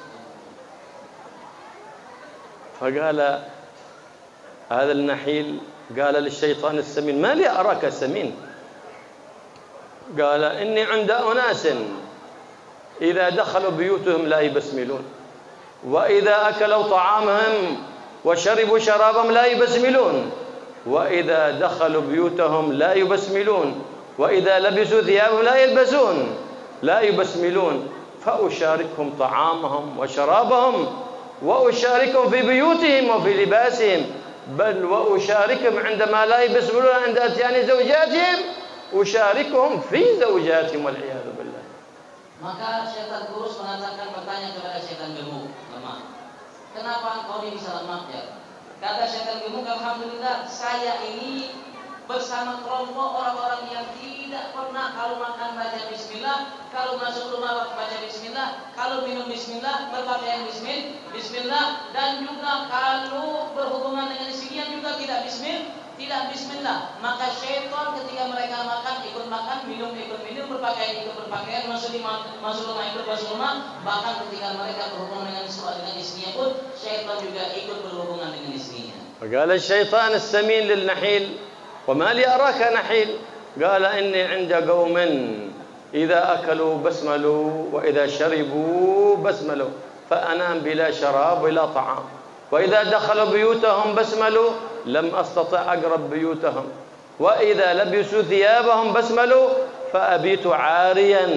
فقال هذا النحيل قال للشيطان السمين ما لي أراك سمين؟ قال إني عند أناس إذا دخلوا بيوتهم لا يبسملون، وإذا أكلوا طعامهم وشربوا شرابهم لا يبسملون، وإذا دخلوا بيوتهم لا يبسملون، وإذا لبسوا ثيابهم لا يبسملون، فأشاركهم طعامهم وشرابهم وأشاركهم في بيوتهم وفي لباسهم، بل وأشاركهم عندما لا يبسملون عند أتيان زوجاتهم أشاركهم في زوجاتهم والعياذ بالله. Maka syaitan kurus mengatakan, bertanya kepada syaitan gemuk, kenapa engkau ini bisa lemah ya? Kata syaitan gemuk, alhamdulillah saya ini bersama kelompok orang-orang yang tidak pernah kalau makan baca bismillah, kalau masuk rumah baca bismillah, kalau minum bismillah, berpakaian bismillah, dan juga kalau berhubungan dengan istrinya juga tidak bismillah. Maka syaitan ketika mereka makan ikut makan, minum ikut minum, berpakaian ikut berpakaian, masuk rumah ikut masuk rumah, bahkan ketika mereka berhubungan dengan istrinya pun syaitan juga ikut berhubungan dengan istrinya. فقال الشيطان السمين للنحيل وما لي أراك نحيل؟ قال إني عند قوم إذا أكلوا بسملوا وإذا شربوا بسملوا، فأنام بلا شراب ولا طعام، وإذا دخلوا بيوتهم بسملوا لم أستطع أقرب بيوتهم، وإذا لبسوا ثيابهم بسملوا فأبيت عاريا.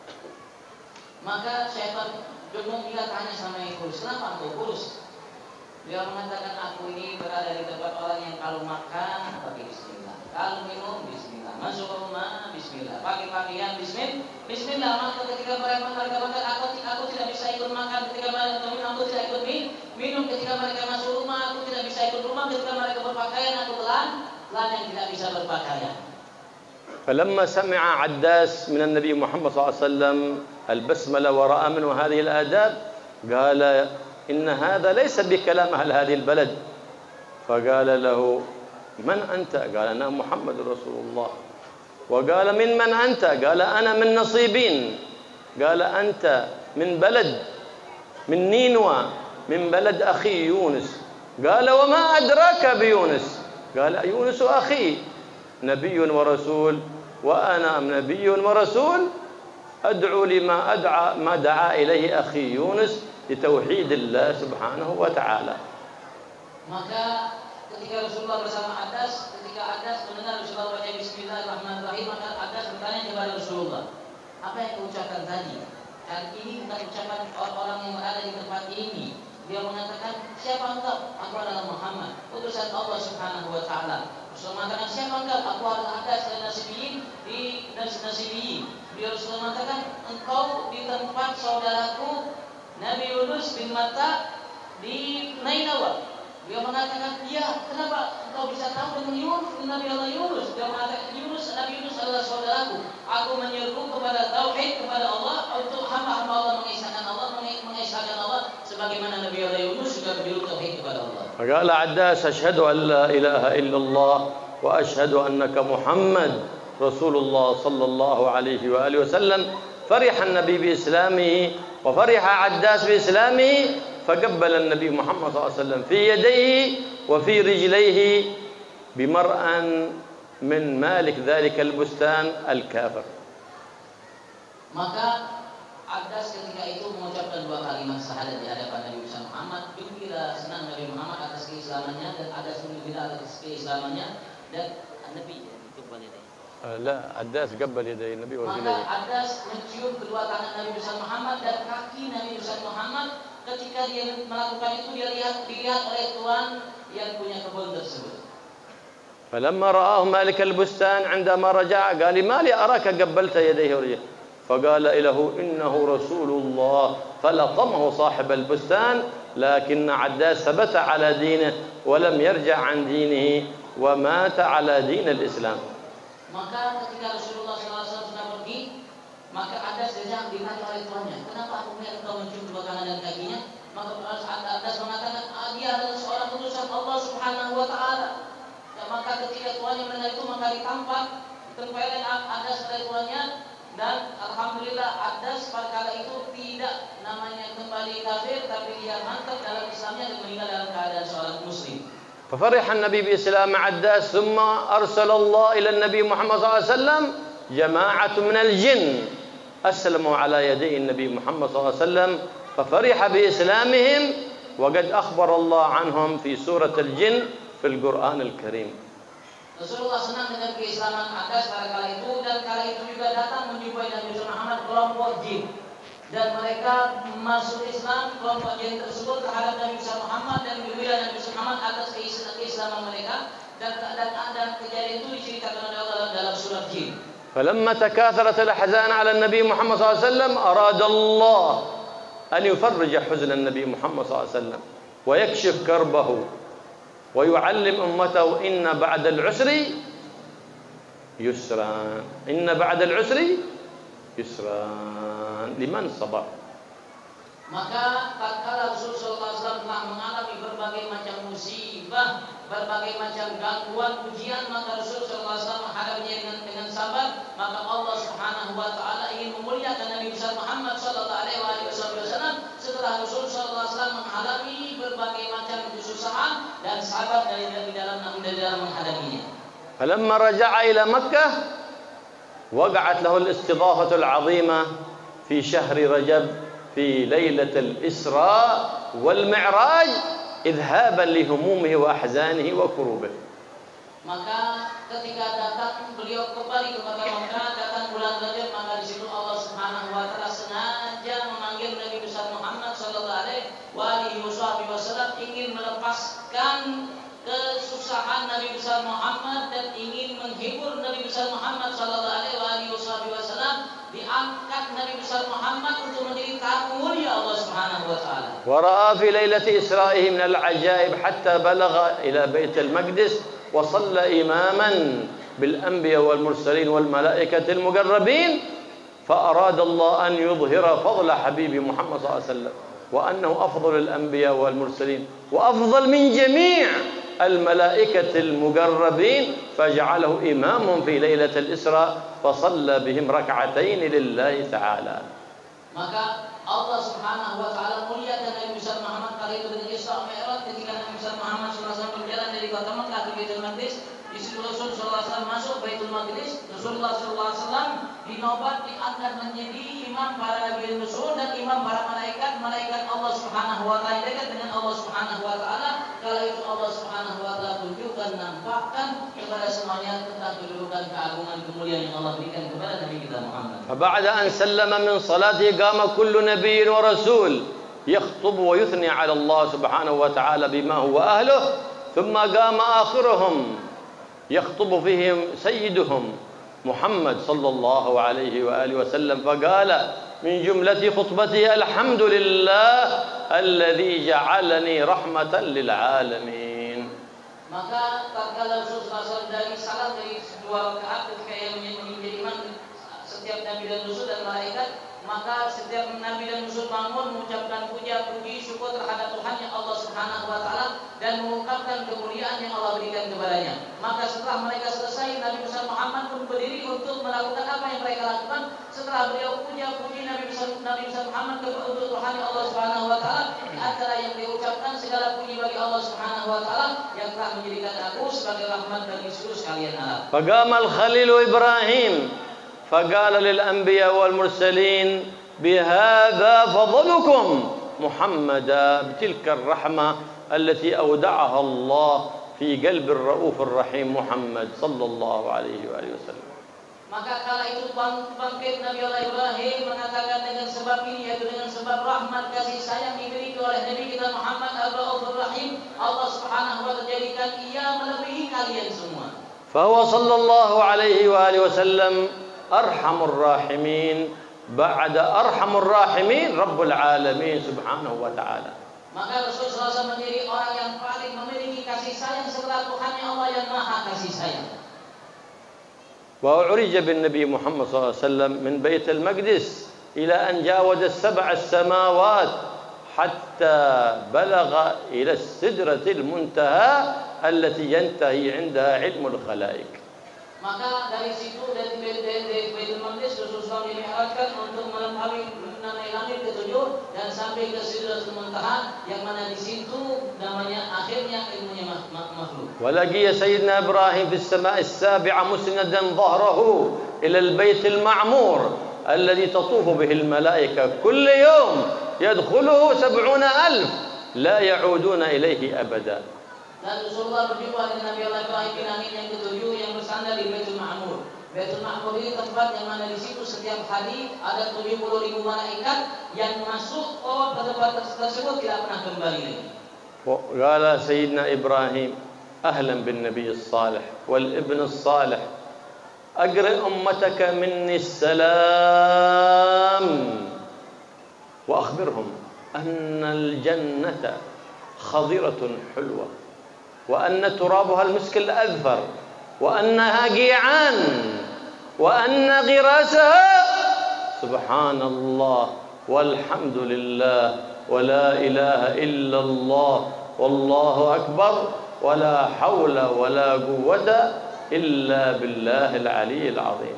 Maka syaitan gemuk dia tanya sama yang kurus, kenapa engkau kurus? Dia mengatakan aku ini berada di tempat orang yang kalau makan pakai bismillah, kalau minum bismillah, masuk rumah bismillah, pakai pakaian bismillah. Maka ketika mereka makan aku tidak bisa ikut makan, ketika mereka minum aku tidak ikut minum, ketika mereka masuk rumah aku tidak bisa ikut rumah, ketika mereka berpakaian aku telan yang tidak bisa berpakaian. فلما سمع عداس من النبي محمد صلى الله عليه وسلم البسملة ورأى منه هذه الآداب قال إن هذا ليس بكلام أهل هذه البلد. فقال له من أنت؟ قال أنا محمد رسول الله. وقال من أنت؟ قال أنا من نصيبين. قال أنت من بلد من نينوى من بلد أخي يونس. قال وما أدراك بيونس؟ قال يونس أخي نبي ورسول وأنا نبي ورسول أدعو ما دعا إليه أخي يونس لتوحيد الله سبحانه وتعالى. Maka ketika Rasulullah bersama Adas, ketika Adas mendengar Rasulullah baca Bismillahirrahmanirrahim, maka Adas bertanya kepada Rasulullah, apa yang kau ucapkan tadi? Dan ini bukan ucapan orang-orang yang berada di tempat ini. Dia mengatakan, siapa engkau? Aku adalah Muhammad, utusan Allah Subhanahu wa taala. Rasulullah mengatakan, siapa engkau? Aku adalah Adas dan Nasibiyin di Nasibiyin. Dia Rasulullah mengatakan, engkau di tempat saudaraku Nabi Yunus bin Matta di Nainawa. Dia mengatakan, iya, kenapa engkau bisa tahu dengan Nabi Allah Yunus? Dia mengatakan, Nabi Yunus adalah saudaraku. Aku menyeru kepada tauhid, kepada Allah, untuk hamba-hamba Allah mengesahkan Allah, sebagaimana Nabi Allah Yunus juga menyeru tauhid kepada Allah. فقال عداس أشهد أن لا إله إلا الله وأشهد أنك محمد رسول الله صلى الله عليه وآله وسلم. فرح النبي بإسلامه وفرح عداس بإسلامه فقبل النبي محمد صلى الله عليه وسلم في يديه وفي رجليه بمرأ من مالك ذلك البستان الكافر. Maka Adas ketika itu mengucapkan dua kalimat syahadat di hadapan Nabi Muhammad. Gembira senang Nabi Muhammad atas keislamannya, dan Adas gembira atas keislamannya, dan Nabi لا عداس قبل يدي النبي ورجليه. Maka Adas mencium kedua tangan Nabi Muhammad dan kaki Nabi Muhammad. Ketika dia melakukan itu, dia dilihat oleh Tuhan yang punya kebun tersebut. فلما رآه مالك البستان عندما رجع قال ما لي أراك قبلت يديه ورجليه. فقال له إنه رسول الله. فلطمه صاحب البستان لكن عداس ثبت على دينه ولم يرجع عن دينه ومات على دين الإسلام. Maka ketika Rasulullah SAW sudah pergi, maka Adas ditanya oleh tuannya, kenapa aku melihat engkau mencium kedua tangan dan kakinya? Maka Adas mengatakan, dia adalah seorang utusan Allah Subhanahu wa taala. Maka ketika tuannya mendengar itu, maka ditempelin Adas oleh tuannya, dan alhamdulillah Adas pada kala itu tidak namanya kembali kafir, tapi dia mantap dalam Islamnya dan meninggal dalam keadaan seorang muslim. ففرح النبي بإسلام عداس ثم أرسل الله إلى النبي محمد صلى الله عليه وسلم جماعة من الجن أسلموا على يدي النبي محمد صلى الله عليه وسلم ففرح بإسلامهم وقد أخبر الله عنهم في سورة الجن في القرآن الكريم. Rasulullah senang dengan keislaman Adas pada kala itu, dan kala itu juga datang menjumpai Nabi Muhammad kelompok jin, dan mereka masuk Islam, kelompok jin tersebut terhadap Nabi Muhammad, dan gembira Nabi Muhammad atas keislaman mereka, dan kejadian itu diceritakan oleh Allah dalam surat Jin. فلما تكاثرت الأحزان على النبي محمد صلى الله عليه وسلم أراد الله أن يفرج حزن النبي محمد صلى الله عليه وسلم ويكشف كربه ويعلم أمته إن بعد العسر يسرا إن بعد العسر يسرا لمن صبر. Maka tatkala Rasulullah SAW telah mengalami berbagai macam musibah, berbagai macam gangguan, ujian, maka Rasulullah SAW menghadapinya dengan sabar. Maka Allah Subhanahu wa taala ingin memuliakan Nabi Muhammad sallallahu alaihi wasallam setelah Rasulullah SAW mengalami berbagai macam kesusahan dan sabar dari dalam menghadapinya. فلما رجع إلى مكة وقعت له الاستضافة العظيمة في شهر رجب في ليلة الإسراء والمعراج إذهابا لهمومه وأحزانه وكروبه. Maka ketika datang beliau kembali ke kota Makkah, datang bulan Rajab, maka di situ Allah Subhanahu wa taala sengaja memanggil Nabi besar Muhammad sallallahu alaihi wasallam ingin melepaskan kesusahan Nabi besar Muhammad dan ingin menghibur Nabi besar Muhammad sallallahu alaihi wasallam, diangkat Nabi besar Muhammad untuk menjadi tamu mulia Allah Subhanahu wa taala. ورأى في ليلة إسرائه من العجائب حتى بلغ إلى بيت المقدس وصلى إماما بالأنبياء والمرسلين والملائكة المقربين، فأراد الله أن يظهر فضل حبيب محمد صلى الله عليه وسلم وأنه أفضل الأنبياء والمرسلين وأفضل من جميع الملائكة المقربين، فجعله إمام في ليلة الإسراء فصلى بهم ركعتين لله تعالى. Maka Allah Subhanahu wa taala muliakan Nabi besar Muhammad kali itu dengan Isra Mi'raj ketika Nabi besar Muhammad sallallahu alaihi wasallam berjalan dari kota Makkah ke Baitul Maqdis. Di situ Rasul sallallahu alaihi wasallam masuk Baitul Maqdis. Rasulullah sallallahu alaihi wasallam dinobat diangkat menjadi imam para nabi dan rasul dan imam para malaikat Allah Subhanahu wa taala, dekat dengan Allah Subhanahu wa taala. Kala itu Allah Subhanahu wa taala tunjukkan, nampakkan kepada semuanya tentang kedudukan, keagungan, kemuliaan yang Allah berikan kepada Nabi kita Muhammad. فبعد أن سلم من صلاته قام كل نبي ورسول يخطب ويثني على الله سبحانه وتعالى بما هو أهله، ثم قام آخرهم يخطب فيهم سيدهم محمد صلى الله عليه وآله وسلم، فقال من جملة خطبته الحمد لله الذي جعلني رحمة للعالمين. Maka tatkala Rasulullah SAW dari salam dari dua rakaat ketika ia menjadi imam setiap nabi dan rasul dan malaikat, maka setiap nabi dan rasul bangun mengucapkan puji syukur terhadap Tuhan yang Allah Subhanahu wa taala dan mengungkapkan kemuliaan yang Allah berikan kepadanya. Maka setelah mereka selesai, Nabi besar Muhammad pun berdiri untuk melakukan apa yang mereka lakukan. Setelah beliau puji Nabi besar Muhammad untuk Tuhan yang Allah Subhanahu wa taala, di antara yang beliau ucapkan segala puji bagi Allah Subhanahu wa taala yang telah menjadikan aku sebagai rahmat bagi seluruh sekalian alam. فقام الخليل إبراهيم فقال للأنبياء والمرسلين بهذا فضلكم محمدا بتلك الرحمة التي أودعها الله في قلب الرؤوف الرحيم محمد صلى الله عليه وآله وسلم. Maka kala itu bangkit Nabi Allah Ibrahim mengatakan dengan sebab ini, yaitu dengan sebab rahmat kasih sayang diberi oleh Nabi kita Muhammad Ar-Raufur Rahim, Allah Subhanahu wa taala jadikan ia melebihi kalian semua. فهو صلى الله عليه وآله وسلم أرحم الراحمين بعد أرحم الراحمين رب العالمين سبحانه وتعالى. Maka Rasulullah SAW menjadi orang yang paling memiliki kasih sayang setelah Tuhan yang Allah yang Maha kasih sayang. وعرج بالنبي محمد صلى الله عليه وسلم من بيت المقدس إلى أن جاوز السبع السماوات حتى بلغ إلى السدرة المنتهى التي ينتهي عندها علم الخلائق. Maka dari situ dari Baitul Maqdis Rasulullah dimi'rajkan untuk melampaui langit ketujuh dan sampai ke Sidratul Muntaha yang mana di situ namanya akhirnya ilmunya makhluk. ولقي سيدنا إبراهيم في السماء السابعة مسندا ظهره إلى البيت المعمور الذي تطوف به الملائكة كل يوم يدخله 70,000 لا يعودون إليه أبدا. Dan Rasulullah berjumpa dengan Nabi Allah Ibrahim di langit yang ketujuh yang bersandar di Baitul Ma'mur. Baitul Ma'mur ini tempat yang mana di situ setiap hari ada 70,000 malaikat yang masuk ke tempat tersebut tidak pernah kembali lagi. قال سيدنا إبراهيم أهلا بالنبي الصالح والابن الصالح أقرئ أمتك مني السلام وأخبرهم أن الجنة خضرة حلوة وأن ترابها المسك الأذفر وأنها قيعان وأن غراسها سبحان الله والحمد لله ولا إله إلا الله والله أكبر ولا حول ولا قوة إلا بالله العلي العظيم.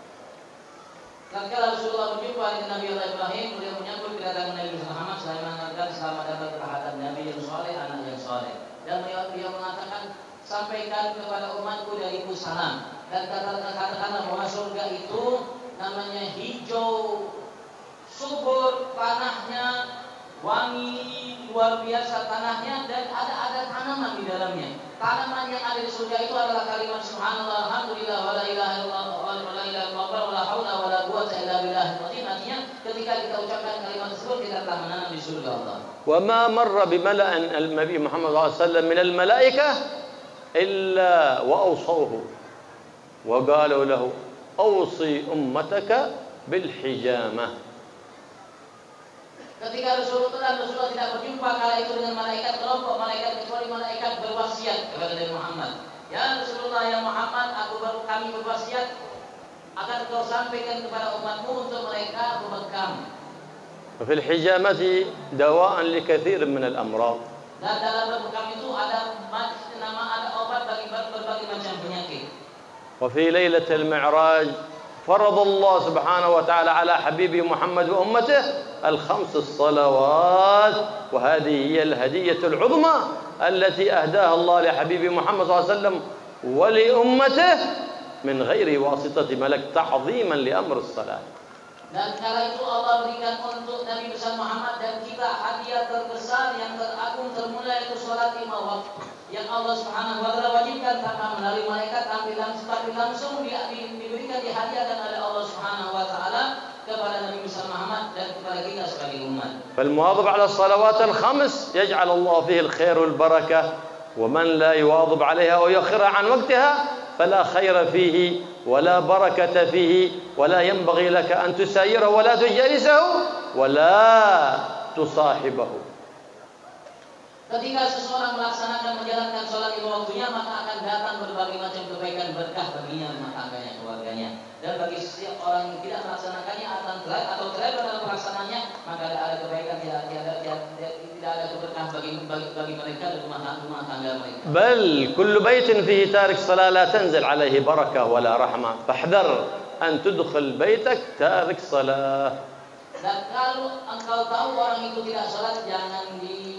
Tatkala Rasulullah berjumpa dengan Nabi Allah Ibrahim, beliau menyambut kedatangan Nabi Muhammad selain mengatakan selamat datang terhadap Nabi yang soleh, anak yang soleh. Dan beliau mengatakan, sampaikan kepada umatku dariku salam dan katakanlah bahwa surga itu namanya hijau, subur tanahnya, wangi luar biasa tanahnya, dan ada tanaman di dalamnya. Tanaman yang ada di surga itu adalah kalimat subhanallah, alhamdulillah, wala ilaha illallah, wala ilaha illallah, wala haula wala quwwata illa billah. Artinya ketika kita ucapkan kalimat tersebut kita telah menanam di surga Allah. وما مر بملأ النبي محمد صلى الله عليه وسلم من الملائكة إلا وأوصوه وقالوا له أوصي أمتك بالحجامة. Ketika Rasulullah tidak berjumpa kala itu dengan malaikat, kelompok malaikat kecuali malaikat berwasiat kepada Nabi Muhammad. Ya Rasulullah, ya Muhammad, kami berwasiat akan kau sampaikan kepada umatmu untuk mereka berbekam. وفي الحجامة دواء لكثير من الأمراض. Dan dalam berbekam itu ada obat bagi berbagai macam penyakit. وفي ليلة المعراج فرض الله سبحانه وتعالى على حبيبه محمد وأمته الخمس الصلوات، وهذه هي الهدية العظمى التي أهداها الله لحبيبه محمد صلى الله عليه وسلم ولأمته من غير واسطة ملك تعظيما لأمر الصلاة. Dan kala itu Allah berikan untuk Nabi besar Muhammad dan kita hadiah terbesar yang teragung termulia, itu salat 5 waktu yang Allah Subhanahu wa taala wajibkan tanpa melalui malaikat, tapi langsung diberikan, dihadiahkan oleh Allah Subhanahu wa taala kepada Nabi besar Muhammad dan kepada kita sebagai umat. فالمواظب على الصلوات الخمس يجعل الله فيه الخير والبركة، ومن لا يواظب عليها ويؤخرها عن وقتها فلا خير فيه ولا بركة فيه، ولا ينبغي لك أن تسايره ولا تجالسه ولا تصاحبه. Ketika seseorang melaksanakan menjalankan sholat 5 waktunya, maka akan datang berbagai macam kebaikan berkah baginya, rumah tangganya, keluarganya. Dan bagi setiap orang yang tidak melaksanakannya atau terlewat dalam pelaksananya, maka ada kebaikan, tidak ada keberkah bagi mereka dan rumah tangga mereka. بل كل بيت فيه تارك صلاة لا تنزل عليه بركة ولا رحمة، فاحذر أن تدخل بيتك تارك صلاة. Dan kalau engkau tahu orang itu tidak sholat, jangan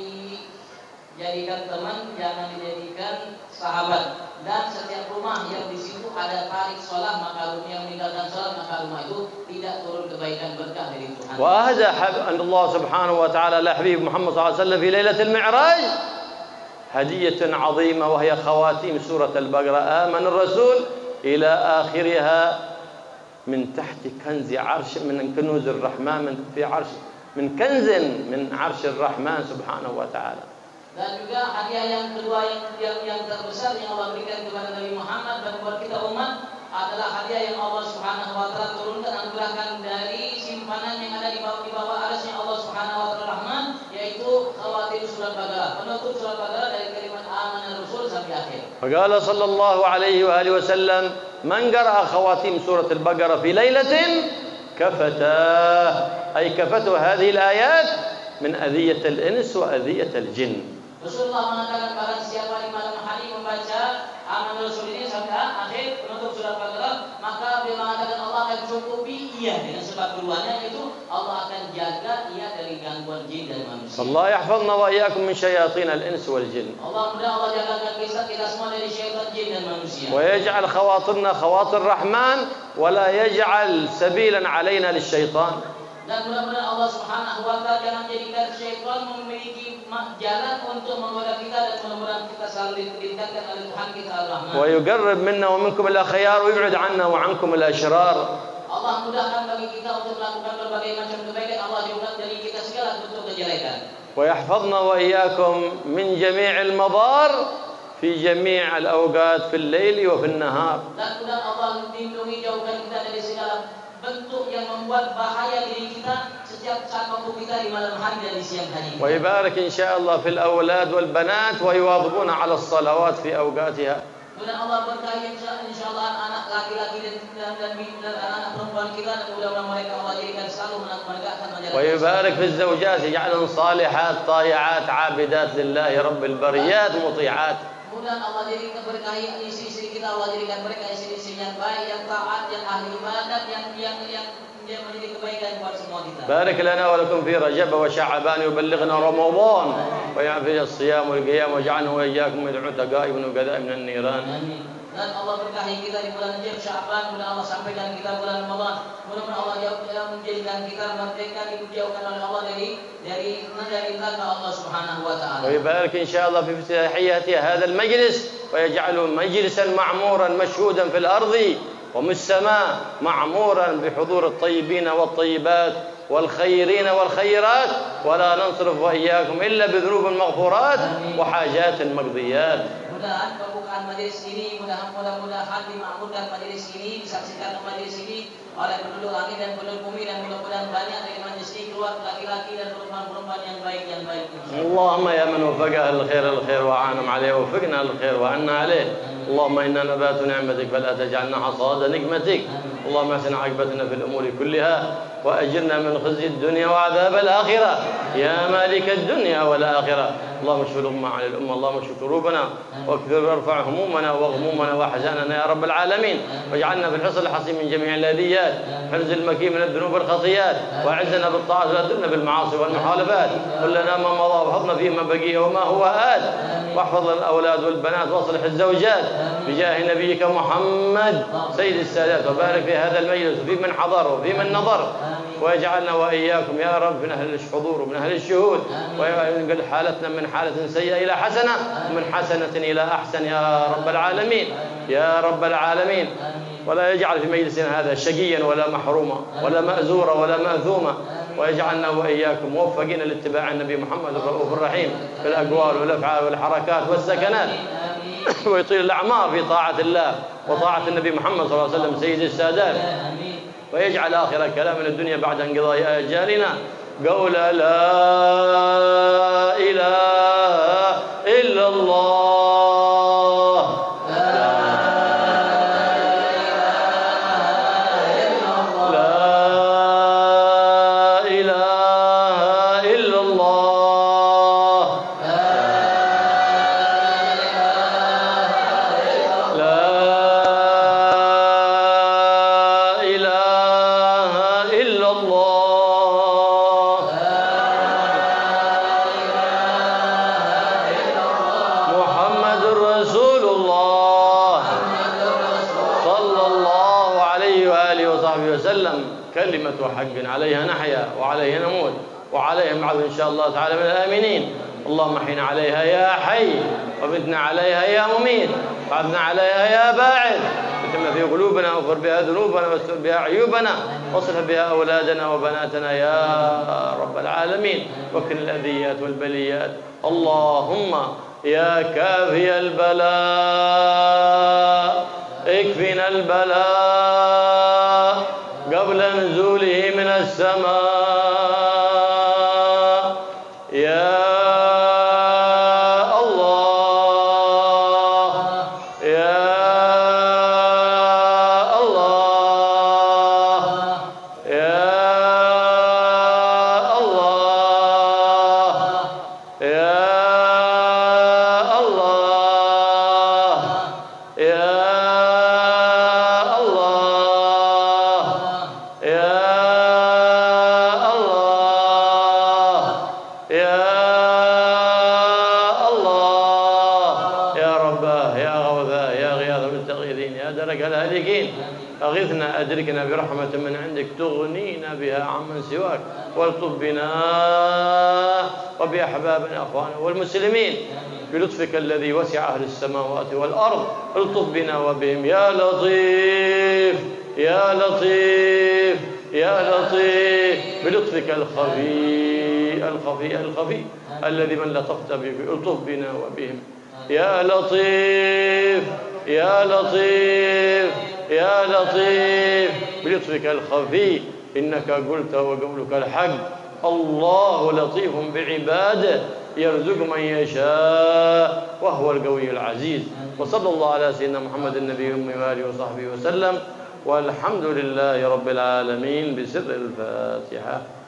dijadikan teman, jangan dijadikan sahabat. Dan setiap rumah yang di situ ada tarik sholat, maka rumah yang meninggalkan sholat, maka rumah itu tidak turun kebaikan berkah dari Tuhan. وهذا أن الله سبحانه وتعالى لحبيب محمد صلى الله عليه وسلم في ليلة المعراج هدية عظيمة، وهي خواتيم سورة البقرة آمن الرسول إلى آخرها من تحت كنز عرش من كنوز الرحمن من كنز من عرش الرحمن سبحانه وتعالى. Dan juga hadiah yang kedua yang terbesar yang Allah berikan kepada Nabi Muhammad dan buat kita umat adalah hadiah yang Allah Subhanahu wa taala turunkan, anugerahkan dari simpanan yang ada di bawah arasy Allah Subhanahu wa taala Rahman, yaitu khawatim surat Baqarah, penutup surat Baqarah dari kalimat amanah Rasul sampai akhir. فقال صلى الله عليه وآله وسلم من قرأ خواتيم سورة البقرة في ليلة كفتاه، أي كفته هذه الآيات من أذية الإنس وأذية الجن. Rasulullah mengatakan barang siapa di malam hari membaca amanah Rasul ini sampai akhir penutup surat Baqarah, maka beliau mengatakan Allah akan cukupi ia dengan sebab keduanya, itu Allah akan jaga ia dari gangguan jin dan manusia. الله يحفظنا وإياكم من شياطين الإنس والجن. Allah jagakan kita semua dari syaitan jin dan manusia. ويجعل خواطرنا خواطر الرحمن ولا يجعل سبيلا علينا للشيطان. Dan mudah-mudahan Allah Subhanahu wa taala jangan menjadikan syaitan memiliki jalan untuk menggoda kita, dan mudah-mudahan kita selalu didekatkan oleh Tuhan kita Al-Rahman. ويقرب منا ومنكم الأخيار ويبعد عنا وعنكم الأشرار. Allah mudahkan bagi kita untuk melakukan berbagai macam kebaikan, Allah jauhkan dari kita segala bentuk kejelekan. ويحفظنا وإياكم من جميع المضار في جميع الأوقات في الليل وفي النهار. Dan mudah Allah lindungi, jauhkan kita dari segala bentuk yang membuat bahaya diri kita setiap saat waktu kita di malam hari dan di siang hari. ويبارك إن شاء الله في الأولاد والبنات ويواظبون على الصلوات في أوقاتها. Mudah Allah berkahi insyaallah anak laki-laki dan anak perempuan kita, dan mudah-mudahan mereka Allah jadikan selalu menegakkan menjalankan. ويبارك في الزوجات يجعلهم صالحات طائعات عابدات لله رب البريات مطيعات. Mudah Allah jadikan berkahi istri-istri kita, Allah jadikan mereka istri-istri yang baik, yang taat, yang ahli ibadat, yang menjadi kebaikan buat semua kita. بارك لنا ولكم في رجب وشعبان وبلغنا رمضان ويعفي الصيام والقيام واجعلنا وإياكم يدعون تقائم وكذا من النيران. Amin. Dan Allah berkahi kita di bulan Rajab, Sya'ban, mudah Allah sampaikan kita bulan Ramadan. Mudah-mudahan Allah menjadikan kita merdeka, dijauhkan oleh Allah dari neraka Allah Subhanahu wa taala. ويبارك إن شاء الله في افتتاحية هذا المجلس ويجعله مجلسا معمورا مشهودا في الأرض ومن السماء معمورا بحضور الطيبين والطيبات والخيرين والخيرات، ولا ننصرف وإياكم إلا بذنوب المغفورات وحاجات مقضيات. Mudah-mudahan pembukaan majelis ini, mudah-mudahan dimakmurkan majelis ini, disaksikan majelis ini oleh penduduk langit dan penduduk bumi, dan mudah-mudahan banyak dari majelis ini keluar laki-laki dan perempuan-perempuan yang baik. اللهم يا من وفق أهل الخير الخير وعانم عليه ووفقنا الخير وعنا عليه. اللهم إنا نبات نعمتك فلا تجعلنا حصاد نقمتك. اللهم احسن عاقبتنا في الأمور كلها وأجرنا من خزي الدنيا وعذاب الآخرة يا مالك الدنيا والآخرة. اللهم اشف الأمة عن الأمة، اللهم اشف كروبنا واكثر وارفع همومنا وغمومنا وأحزاننا يا رب العالمين، واجعلنا في الحصن الحصين من جميع الأذيات، حرز المكين من الذنوب والخطيئات، وأعزنا بالطاعات ولا تضلنا بالمعاصي والمخالفات، كلنا ما مضى وحفظنا فيه ما بقي وما هو آت، واحفظ الأولاد والبنات واصلح الزوجات بجاه نبيك محمد سيد السادات، وبارك في هذا المجلس وفي من حضر وفي من نظر، ويجعلنا وإياكم يا رب من أهل الحضور ومن أهل الشهود، وينقل حالتنا من حالة سيئة إلى حسنة ومن حسنة إلى أحسن يا رب العالمين يا رب العالمين. ولا يجعل في مجلسنا هذا شقيا ولا محروما ولا مأزورا ولا مأثوما، ويجعلنا وإياكم موفقين لاتباع النبي محمد الرؤوف الرحيم في الأقوال والأفعال والحركات والسكنات، ويطيل الأعمار في طاعة الله وطاعة النبي محمد صلى الله عليه وسلم سيد السادات، ويجعل آخر كلامنا الدنيا بعد انقضاء آجالنا قول لا إله إلا الله. لا إله إلا الله. لا إله إلا الله. محمد رسول الله صلى الله عليه وآله وصحبه وسلم. كلمة حق عليها نحيا وعليها نموت وعليها نبعث إن شاء الله تعالى من الآمنين. اللهم احينا عليها يا حي، ومتنا عليها يا مميت، وعافنا عليها يا باعث، وتم في قلوبنا، واغفر بها ذنوبنا، واستر بها عيوبنا، واصلح بها أولادنا وبناتنا يا رب العالمين، وكن الأذيات والبليات. اللهم يا كافي البلاء اكفنا البلاء قبل نزوله من السماء يا الله يا الله يا الله يا الله يا الله يا الله يا الله يا رباه يا غوثاه يا غياث المستغيثين يا درك الهالكين، أغثنا أدركنا برحمة من عندك تغنينا بها عمن سواك، والطف بنا وبأحبابنا أخوانا والمسلمين بلطفك الذي وسع أهل السماوات والأرض. الطف بنا وبهم يا لطيف يا لطيف يا لطيف بلطفك الخفي الذي من لطفت به. الطف بنا وبهم يا لطيف يا لطيف يا لطيف بلطفك الخفي، إنك قلت وقولك الحق. الله لطيف بعباده يرزق من يشاء وهو القوي العزيز. وصلى الله على سيدنا محمد النبي الأمي وآله وصحبه وسلم، والحمد لله رب العالمين بسر الفاتحة.